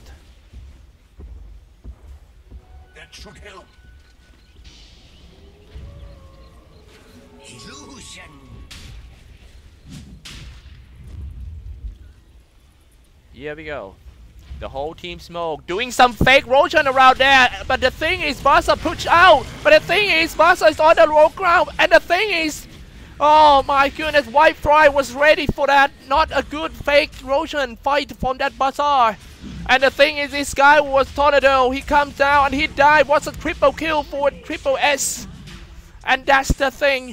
That should help. Illusion. Here we go. The whole team smoke, doing some fake Roshan around there, but the thing is Bazaar pushed out, but the thing is Bazaar is on the low ground, and the thing is, oh my goodness, Whitefly was ready for that. Not a good fake Roshan fight from that Bazaar. And the thing is, this guy was Tornado, he comes down and he died. What's a triple kill for Triple S? And that's the thing.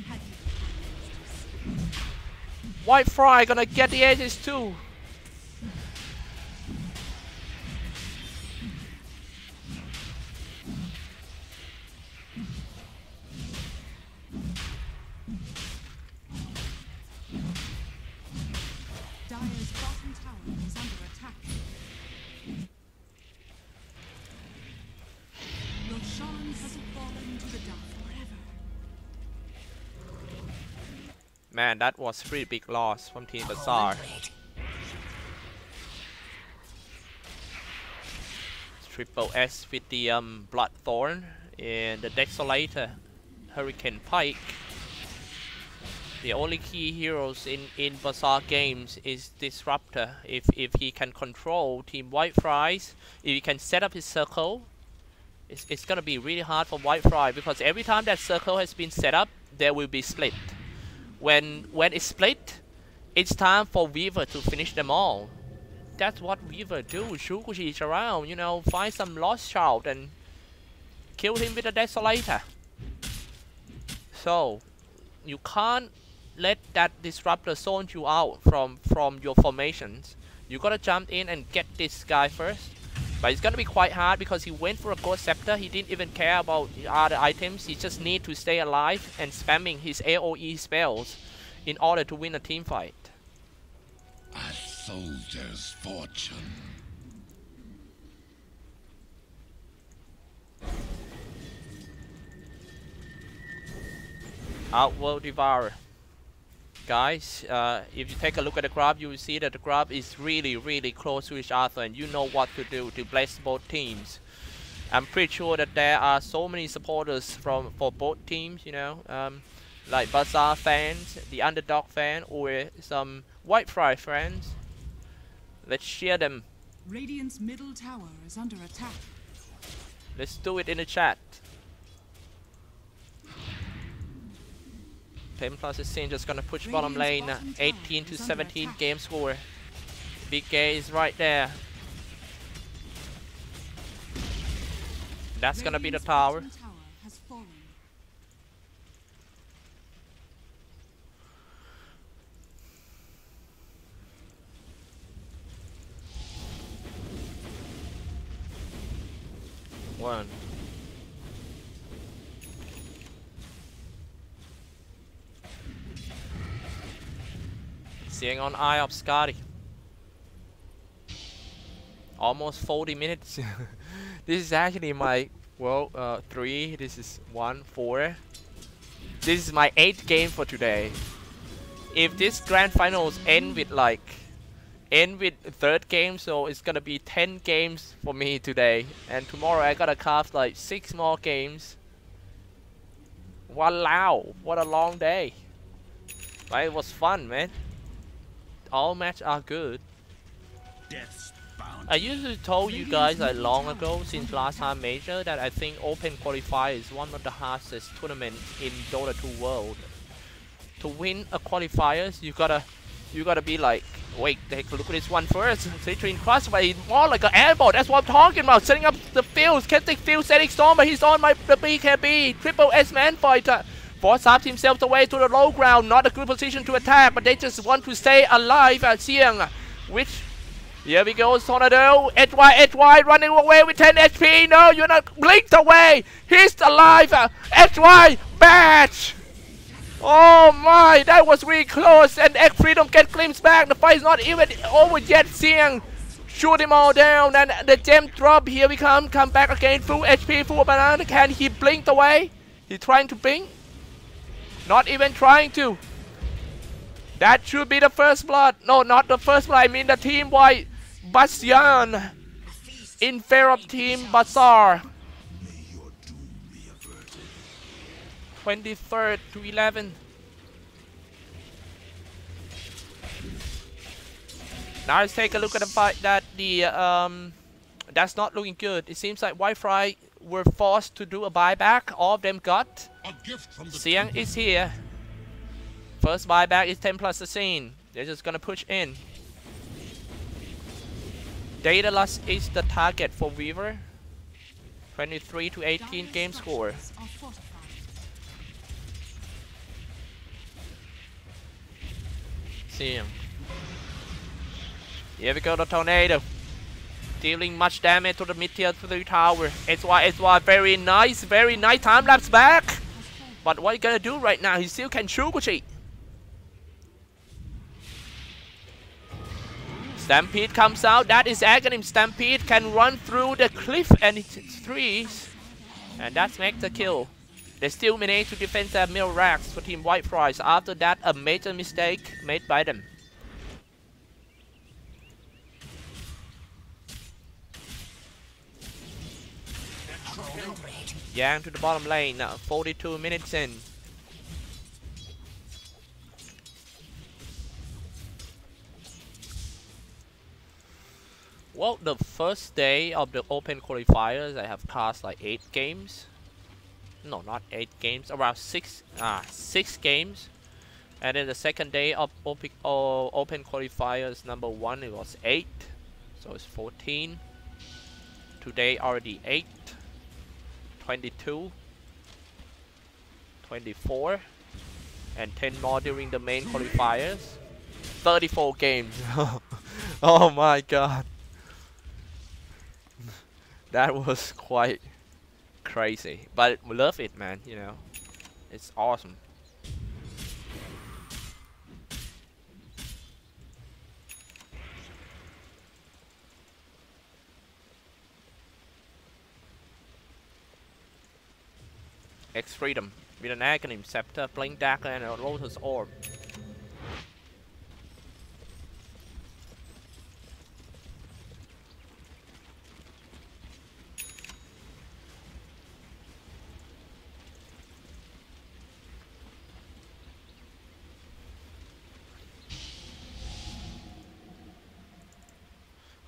Whitefly gonna get the edges too. Dire's bottom tower is under attack. Roshan has fallen to the dark forever. Man, that was a pretty big loss from Team Bazaar. Triple S with the Bloodthorn and the Desolator, Hurricane Pike. The only key heroes in Bazaar games is Disruptor. If he can control Team Whiteflies, if he can set up his circle, it's gonna be really hard for Whitefly, because every time that circle has been set up, there will be split. When it's split, it's time for Weaver to finish them all. That's what Weaver do. Shukushi around, you know, find some lost child and kill him with a Desolator. So you can't let that Disruptor zone you out from your formations. You gotta jump in and get this guy first. But it's gonna be quite hard because he went for a Ghost Scepter. He didn't even care about the other items. He just need to stay alive and spamming his AoE spells in order to win a team fight. A soldier's fortune. Outworld Devourer. Guys, if you take a look at the graph, you will see that the graph is really close to each other, and you know what to do to bless both teams. I'm pretty sure that there are so many supporters for both teams, you know, like Bazaar fans, the Underdog fan, or some Whitefly fans. Let's cheer them. Radiant's middle tower is under attack. Let's do it in the chat. 10 plus is just gonna push bottom lane. 18 to 17 game score. Big Gay is right there. That's gonna be the tower. Has fallen. One. Seeing on Eye of Scotty. Almost 40 minutes. This is actually my, well, 3. This is 1, 4. This is my 8th game for today. If this grand finals end with third game, so it's gonna be 10 games for me today. And tomorrow I gotta cast like 6 more games. Wow, what a long day. But it was fun, man. All matches are good. I usually told you guys like long ago, since last time Major, that I think Open Qualifier is one of the hardest tournaments in Dota 2 World. To win a qualifiers, you gotta be like, wait, take a look at this one first. Citrine Crossway, more like an airball. That's what I'm talking about. Setting up the fields, Celtic field, setting Stormer. He's on the BKB. Triple S man fighter. Force up himself away to the low ground. Not a good position to attack, but they just want to stay alive at Xiang. Which, here we go, Tornado. Edge wide, running away with 10 HP. No, you're not blinked away. He's alive. Edge wide, badge. Oh my, that was really close. And Egg Freedom get glimpsed back. The fight is not even over yet. Xiang shoot him all down. And the gem drop. Here we come back again. Full HP, full banana. Can he blink away? He's trying to blink. Not even trying to. That should be the first blood. No, not the first blood. I mean the team white. Bastion in favor of Team Bazaar. 23rd to 11. Now let's take a look at the fight that that's not looking good. It seems like Wi-Fi were forced to do a buyback. All of them got. Xiang is here. First buyback is 10 plus the scene. They're just gonna push in. Daedalus is the target for Weaver. 23 to 18 game score. Xiang. Here we go, the tornado. Dealing much damage to the mid-tier 3 tower. It's why very nice time lapse back. But what are you gonna do right now? He still can Shuguchi. Stampede comes out. That is Aghanim. Stampede can run through the cliff and it's trees. And that makes the kill. They still manage to defend their middle racks for Team White Fries. After that, a major mistake made by them. Yang to the bottom lane, 42 minutes in. Well, the first day of the open qualifiers, I have cast like 8 games. No, not 8 games, around 6 games. And then the second day of open qualifiers, number 1, it was 8. So it's 14. Today already 8. 22, 24, and 10 more during the main qualifiers. 34 games. Oh my god. That was quite crazy. But we love it, man, you know. It's awesome. X Freedom with an Aghanim Scepter, Blink Dagger, and a Lotus Orb.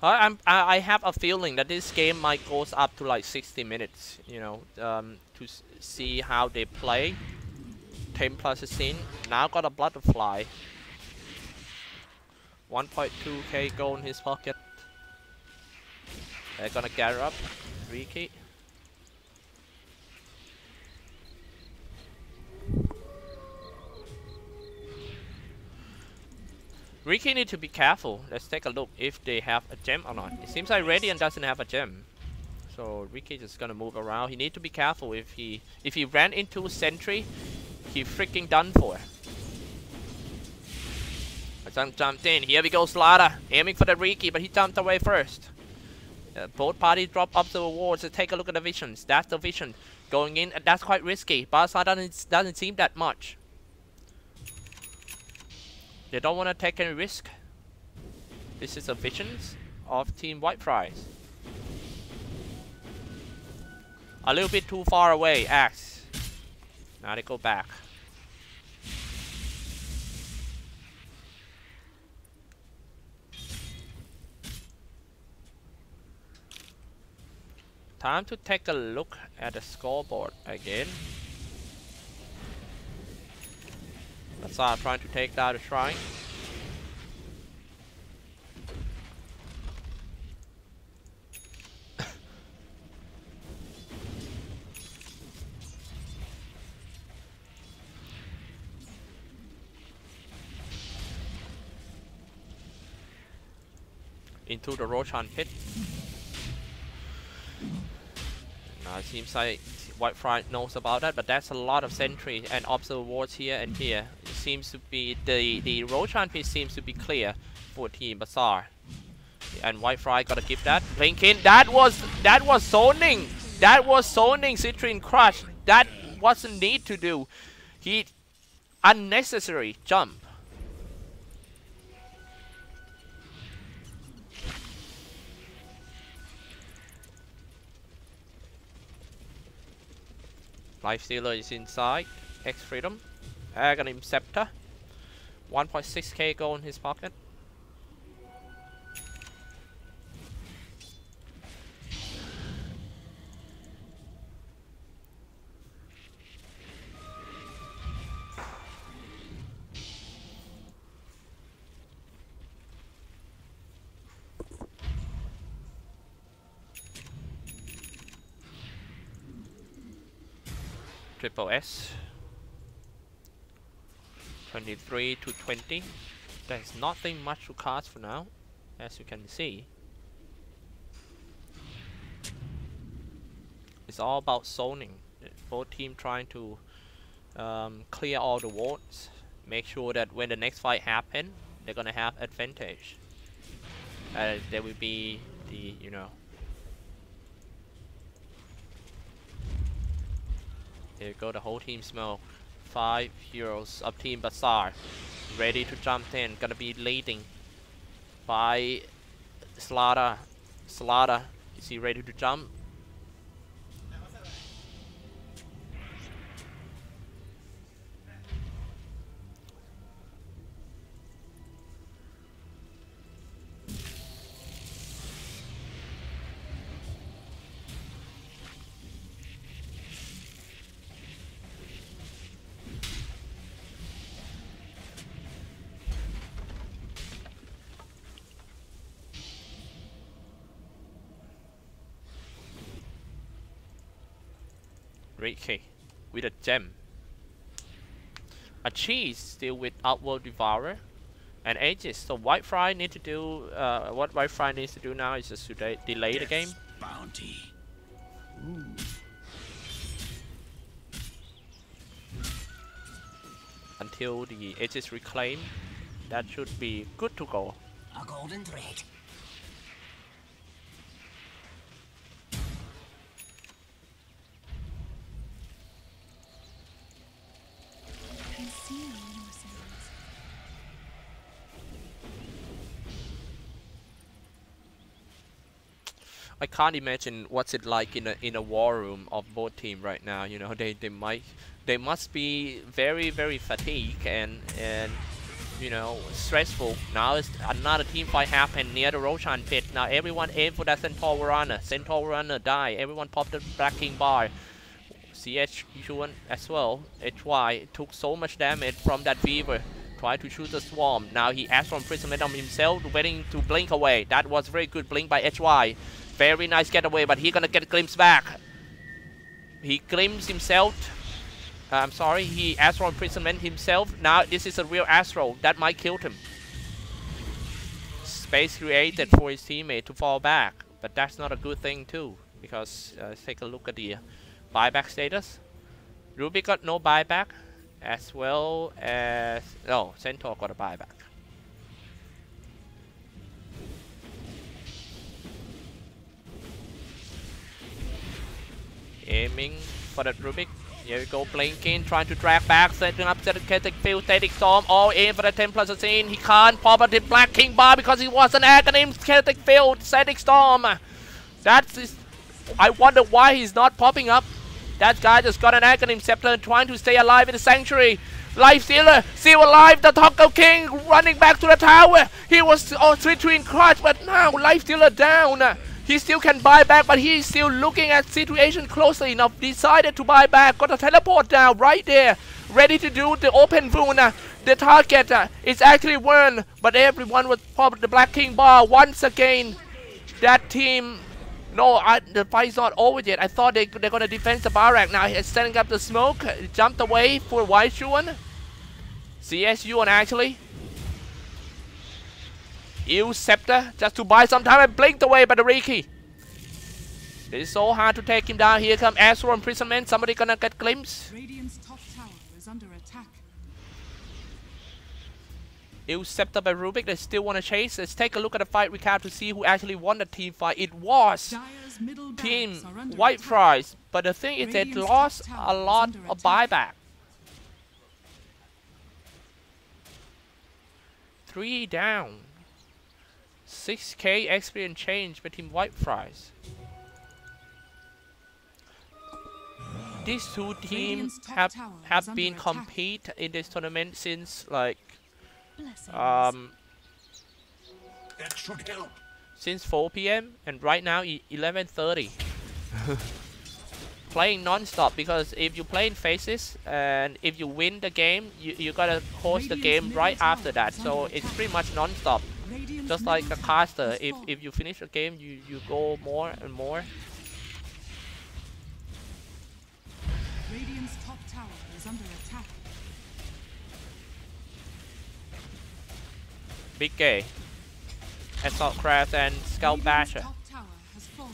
I have a feeling that this game might goes up to like 60 minutes, you know, to see how they play. 10 plus 16. Now got a butterfly. 1.2k gold in his pocket. They're gonna gather up. Riki. Riki need to be careful. Let's take a look if they have a gem or not. It seems like Radiant doesn't have a gem. So Riki just gonna move around. He need to be careful. If he ran into Sentry, he freaking done for. Jumped in. Here we go, Slaughter. Aiming for the Riki, but he jumped away first. Both parties drop up the wards. So take a look at the visions. That's the vision. Going in, and that's quite risky. Barca doesn't seem that much. They don't want to take any risk. This is the visions of Team White Fries. A little bit too far away, Axe. Now they go back. Time to take a look at the scoreboard again. Bazaar trying to take down the shrine. Into the Roshan pit. Now it seems like White Fry knows about that, but that's a lot of sentry and observer wards here and here. It seems to be the Roshan pit seems to be clear for Team Bazaar. And White Fry gotta give that. Blink in. That was zoning. That was zoning Citrine Crush. That wasn't need to do. He unnecessary jump. Lifestealer is inside. X Freedom. Aghanim Scepter. 1.6k gold in his pocket. Triple S. 23 to 20. There's nothing much to cast for now, as you can see. It's all about zoning. Both teams trying to clear all the wards, make sure that when the next fight happen, they're gonna have advantage. There will be the, you know. Here we go, the whole team smoke. 5 heroes of Team Bazaar ready to jump in. Gonna be leading by Slaughter. Slaughter, is he ready to jump? Riki with a gem. A cheese still with Outworld Devourer and Aegis. So White Fry need to do what White Fry needs to do now is just to delay the game. Bounty. Until the Aegis reclaim. That should be good to go. A golden thread. I can't imagine what's it like in a war room of both team right now. You know, they must be very fatigued and you know, stressful. Now it's another team fight happen near the Roshan pit. Now everyone aim for that Centaur Warana. Centaur Warana die. Everyone pop the Black King bar. CH Yuan as well. HY took so much damage from that Weaver. Try to shoot the swarm. Now he asked for imprisonment on himself, waiting to blink away. That was very good blink by HY. Very nice getaway, but he gonna get a glimpse back. He glimpsed himself. I'm sorry, he asked for imprisonment himself. Now this is a real Astro. That might kill him. Space created for his teammate to fall back. But that's not a good thing too. Because take a look at the buyback status. Ruby got no buyback. As well as... No, Centaur got a buyback. Aiming for that Rubik. Here we go, blinking, trying to drag back, setting up Static Field, Static Storm, all in for the Templar Assassin. He can't pop at the Black King bar because he was an Aghanim Static Field, Static Storm. That's... I wonder why he's not popping up. That guy just got an Aghanim Scepter trying to stay alive in the Sanctuary. Life Stealer, still alive, the Taco King running back to the tower. He was 3-2 in crush, but now Life Stealer down. He still can buy back, but he's still looking at situation closely enough. Decided to buy back, got a teleport down right there. Ready to do the open wound. The target is actually Wern, but everyone was pop the Black King bar once again. That team... No, the fight's not over yet. I thought they're gonna defend the Barak. Now he's setting up the smoke. Jumped away for White Yuan. CS Yuan actually. Use Scepter just to buy some time and blinked away by the Riki. It's so hard to take him down. Here come Astro Imprisonment. Somebody gonna get glimpse. Radiant's top tower is under attack. Use Scepter by Rubik. They still want to chase. Let's take a look at the fight recap to see who actually won the team fight. It was Team White Fries. But the thing is they lost a lot of buyback. 3 down. 6k experience change by Team White Fries. These two teams have been compete in this tournament since like Extra help. since 4 p.m. and right now 11:30. Playing non-stop because if you play in phases and if you win the game, you gotta host the game right after that. So it's pretty much non-stop. Just like a caster, if you finish a game, you go more and more. Radiant's top tower is under attack. Big Gay, Assault Craft and Scout Basher. Top tower has fallen.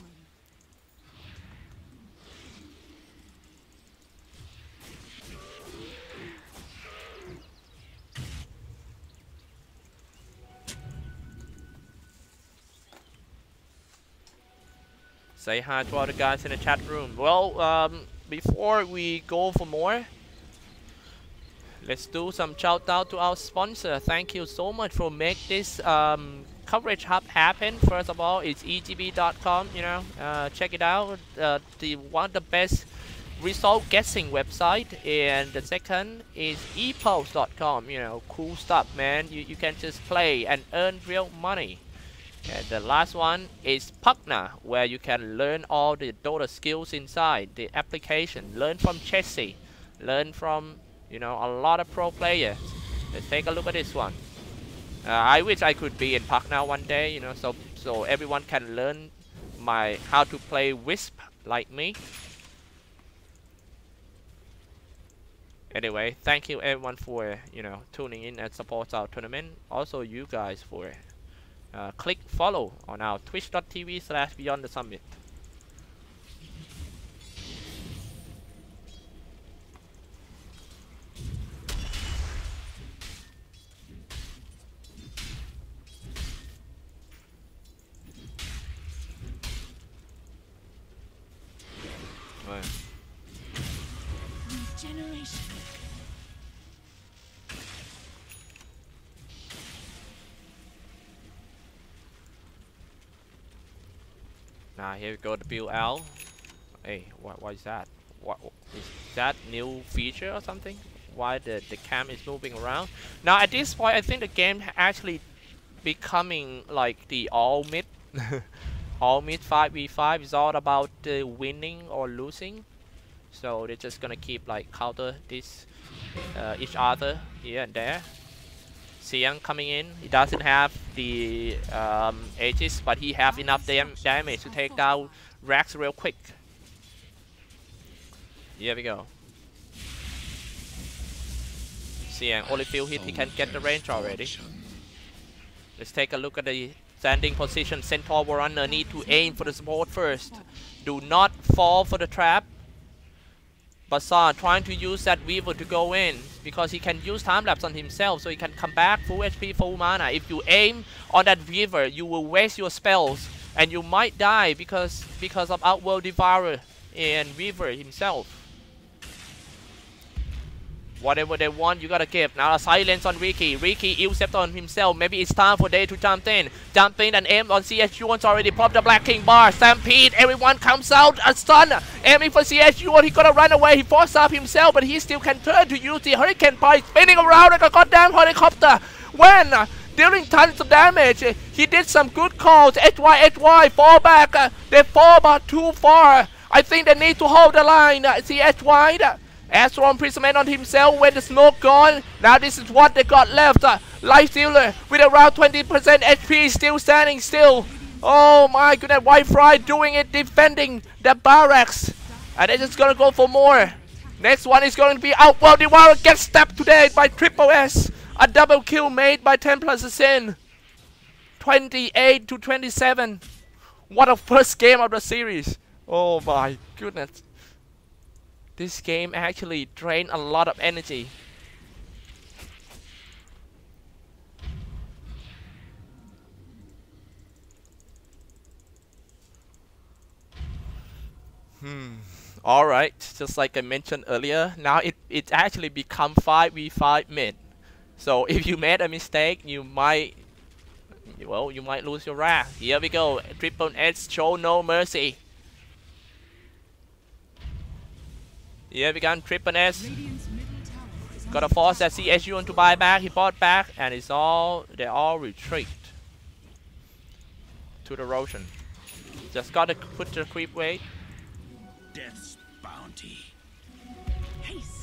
Say hi to all the guys in the chat room. Well, before we go for more, let's do some shout out to our sponsor. Thank you so much for making this coverage hub happen. First of all, it's egb.com. You know, check it out. One of the best result guessing website, and the second is epulse.com. You know, cool stuff, man. You can just play and earn real money. And the last one is Pugna, where you can learn all the Dota skills inside the application. Learn from Chessy, learn from, you know, a lot of pro players. Let's take a look at this one. I wish I could be in Pugna one day, you know, so everyone can learn how to play Wisp like me. Anyway, thank you everyone for, you know, tuning in and support our tournament. Also you guys for click follow on our twitch.tv/Beyond the Summit. Regeneration. Now here we go to build L. Hey, what is that? What is that new feature or something? why the camp is moving around. Now at this point, I think the game actually becoming like the all mid. All mid 5v5 is all about winning or losing. So they're just gonna keep like counter this each other here and there. Xiang coming in. He doesn't have the Aegis, but he have enough damage to take down Rax real quick. Here we go. Xiang only few hit he can get the range already. Let's take a look at the standing position. Centaur Warrunner need to aim for the support first. Do not fall for the trap. Bazaar trying to use that Weaver to go in because he can use time lapse on himself, so he can come back full HP, full mana. If you aim on that Weaver, you will waste your spells and you might die because of Outworld Devourer and Weaver himself. Whatever they want, you gotta give. Now a silence on Riki. Riki ill-stepped on himself. Maybe it's time for Day to jump in. Jump in and aim on CSU. Already popped the Black King bar. Stampede. Everyone comes out. A stun. Aiming for CSU. He gotta run away. He forced up himself, but he still can turn to use the Hurricane Bar. Spinning around like a goddamn helicopter. When dealing tons of damage, he did some good calls. HY, fall back. They fall about too far. I think they need to hold the line. CSY. Astral imprisonment on himself when the smoke gone. Now this is what they got left. Life Stealer with around 20% HP still standing still. Oh my goodness, White Fry doing it, defending the barracks. And they're just gonna go for more. Next one is going to be Outworld Devourer gets stabbed today by Triple S. A double kill made by Templar Assassin. 28 to 27. What a first game of the series. Oh my goodness. This game actually drained a lot of energy. Alright, just like I mentioned earlier, now it actually become 5v5 mid. So if you made a mistake, you might lose your wrath. Here we go, Triple S show no mercy. Here we got Triple S. Gotta force that CSU on to buy back. He bought back, and they all retreat to the Roshan. Just gotta put the creep weight. Death's bounty. Haste.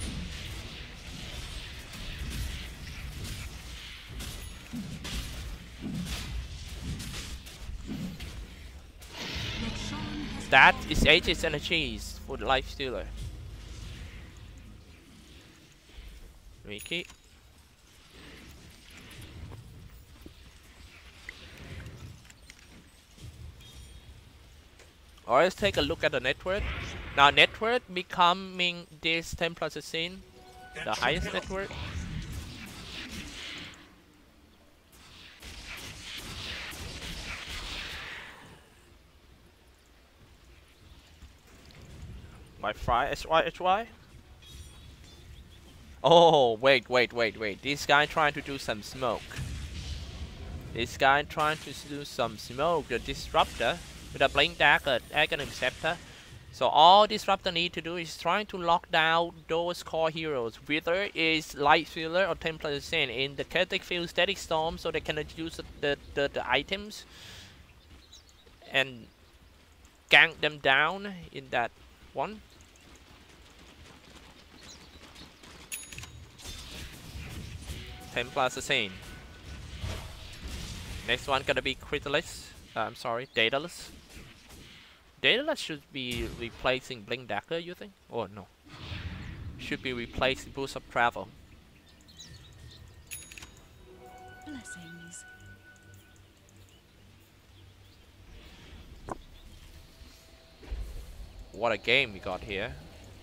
That is Aegis and a cheese for the Life Stealer. Riki. Alright, let's take a look at the network. Now network becoming this Templar Assassin, the highest network. My fry HY. Oh, wait. This guy trying to do some smoke. The Disruptor with a Blink Dagger, Aghanim Scepter. So all Disruptor need to do is trying to lock down those core heroes. Whether is Light Stealer or Templar Assassin in the Chaotic Field Static Storm, so they cannot use the items and gank them down in that one. Templar Assassin. Next one gonna be Critalus. I'm sorry, Daedalus. Daedalus should be replacing Blink Dagger, you think? Oh no. Should be replacing Boost of Travel. Blessings. What a game we got here.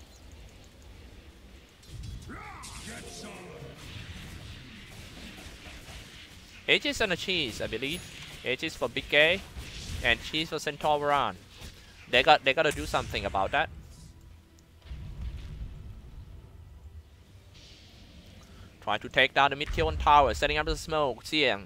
Aegis and a cheese, I believe. Aegis for Big Gay and cheese for Centaur Varan. They gotta do something about that. Try to take down the mid kill tower, setting up the smoke. Xiang.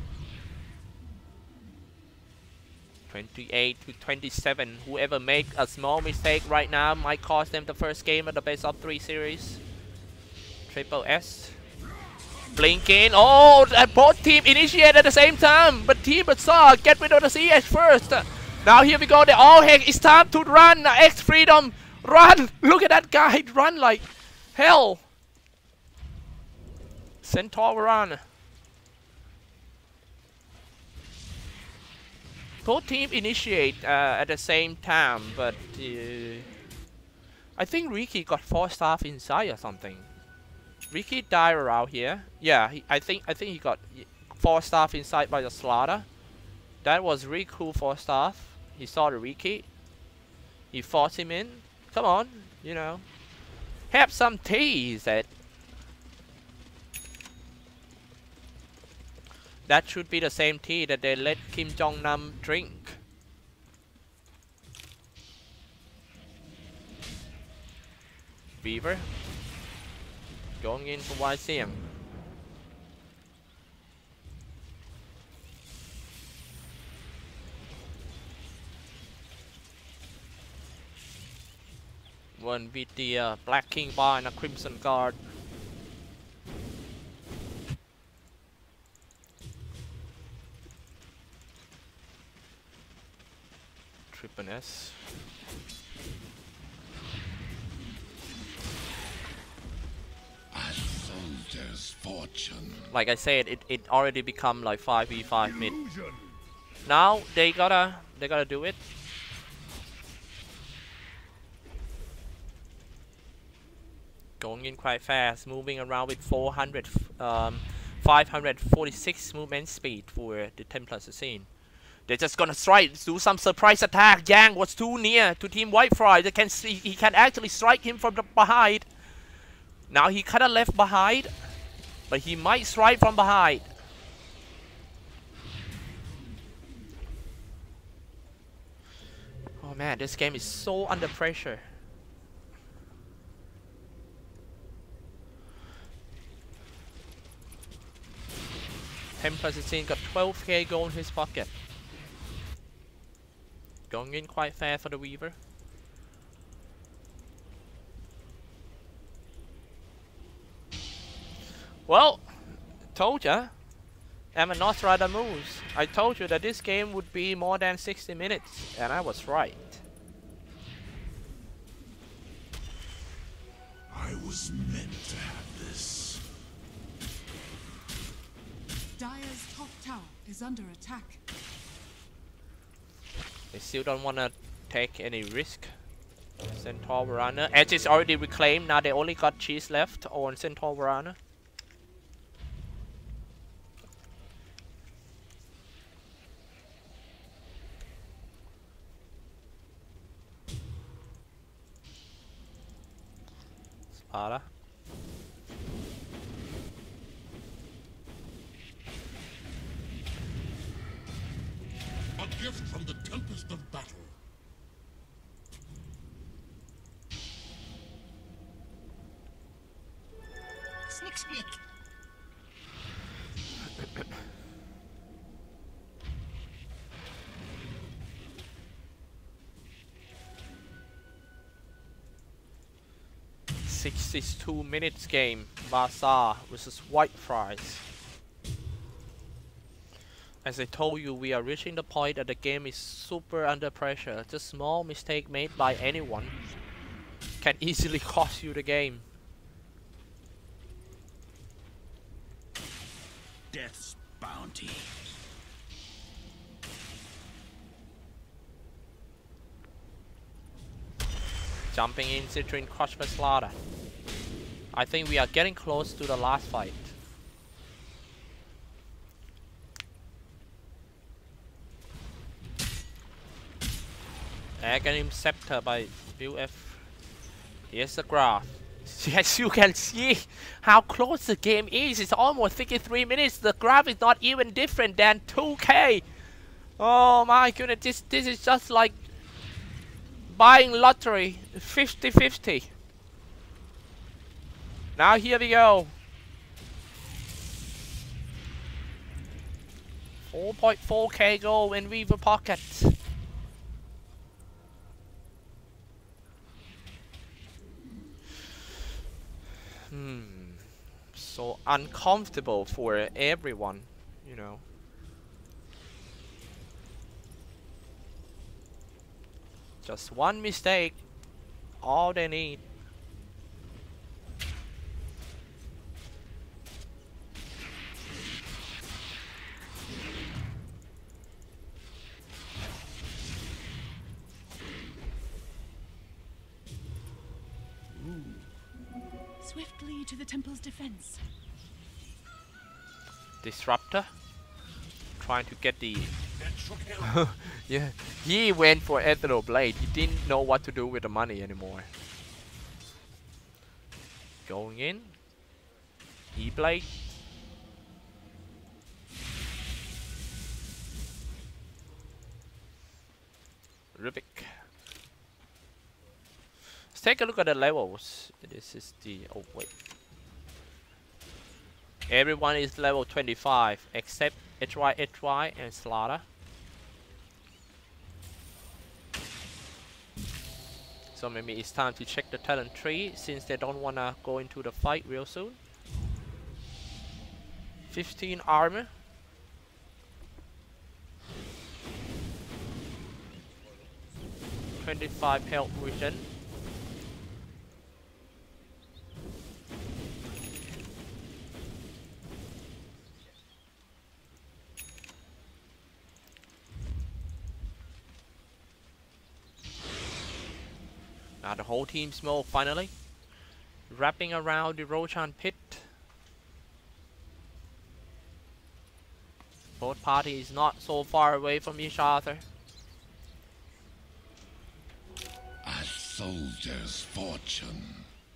28 to 27. Whoever make a small mistake right now might cost them the first game of the best of 3 series. Triple S. Blinking. Oh, and both team initiate at the same time. But Team Bazaar get rid of the CS first. Now here we go. The all heck. It's time to run. X Freedom. Run. Look at that guy. Run like hell. Centaur run. Both team initiate at the same time. But I think Riki got 4 staff inside or something. Riki died around here. Yeah, I think he got 4 staff inside by the slaughter. That was really cool 4 staff. He saw the Riki. He forced him in. Come on, you know. Have some tea, he said. That should be the same tea that they let Kim Jong-nam drink. Beaver. Going in for YCM. One with the Black King Bar and a Crimson Guard. Triple S. Fortune. Like I said, it already become like 5v5 mid. Now they gotta do it. Going in quite fast, moving around with 546 movement speed for the Templar Assassin. They're just gonna strike, do some surprise attack. Yang was too near to Team Whitefly. They can see he can actually strike him from the behind. Now he kinda left behind. But he might strike from behind. Oh man, this game is so under pressure. Templar Assassin got 12k gold in his pocket. Going in quite fast for the Weaver. Well, told ya. I'm a Nostradamus. I told you that this game would be more than 60 minutes, and I was right. I was meant to have this. Dire's top tower is under attack. They still don't want to take any risk. Centaur Varana. Edge is already reclaimed. Now they only got cheese left on Centaur Varana. Spada. A gift from the tempest of battle. Snick, snick. "62 minutes game, Bazaar versus Whiteflies. As I told you, we are reaching the point that the game is super under pressure. Just small mistake made by anyone can easily cost you the game. Death's bounty. Jumping in, Citrine crushed by Slaughter. I think we are getting close to the last fight. Aghanim Scepter by Bill F. Here's the graph. As you can see how close the game is. It's almost 53 minutes. The graph is not even different than 2K. Oh my goodness, this is just like buying lottery 50-50. Now here we go. 4.4k gold in Weaver pocket. so uncomfortable for everyone, you know. Just one mistake, all they need. Swiftly to the temple's defense. Disruptor, trying to get the yeah, he went for Ethereal Blade. He didn't know what to do with the money anymore. Going in, E-Blade. Rubik. Let's take a look at the levels. This is the, oh wait. Everyone is level 25 except HY and Slaughter. So maybe it's time to check the talent tree since they don't wanna go into the fight real soon. 15 armor. $25 health regen. Now the whole team smoke finally. Wrapping around the Roshan pit. Both parties not so far away from each other. A soldier's fortune.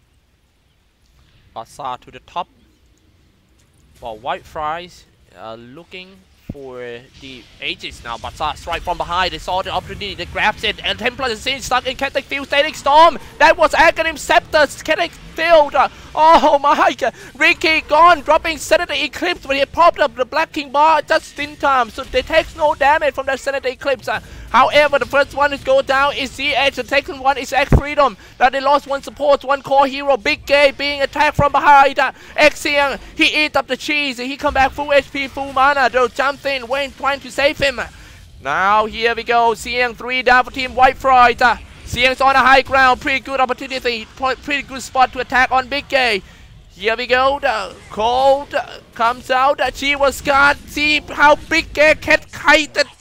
Bazaar to the top. While Whitefriars looking for the Aegis now. Bazaar strike from behind. They saw the opportunity. They grabs it. And Templar is seen stuck in Kinetic Field. Static Storm. That was Aghanim Scepter. Kinetic Field. Oh my god. Riki gone. Dropping Senator Eclipse. But he popped up the Black King bar just in time. So they take no damage from that Senator Eclipse. However, the first one to go down is ZH. The second one is X Freedom. Now they lost one support, one core hero. Big Gay being attacked from behind. Xiang, he eat up the cheese. He come back full HP, full mana. They'll jump in, Wayne trying to save him. Now here we go. Xiang 3 down for Team Whitefriars. Xiang's on a high ground. Pretty good opportunity. Pretty good spot to attack on Big Gay. Here we go. The Cold comes out. She was got. See how Big Gay can kite it.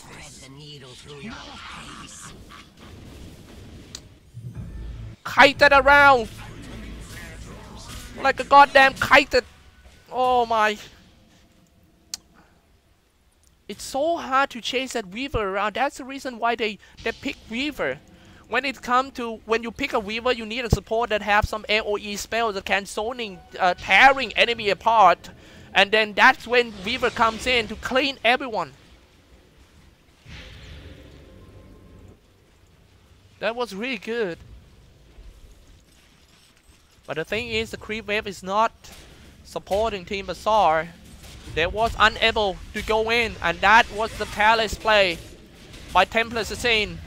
Kited around like a goddamn kited. Oh my. It's so hard to chase that Weaver around. That's the reason why they pick Weaver. When it comes to when you pick a Weaver, you need a support that have some AoE spells that can zoning, tearing enemy apart. And then that's when Weaver comes in to clean everyone. That was really good. But the thing is, the creep wave is not supporting Team Bazaar. They was unable to go in, and that was the careless play by Templar Assassin.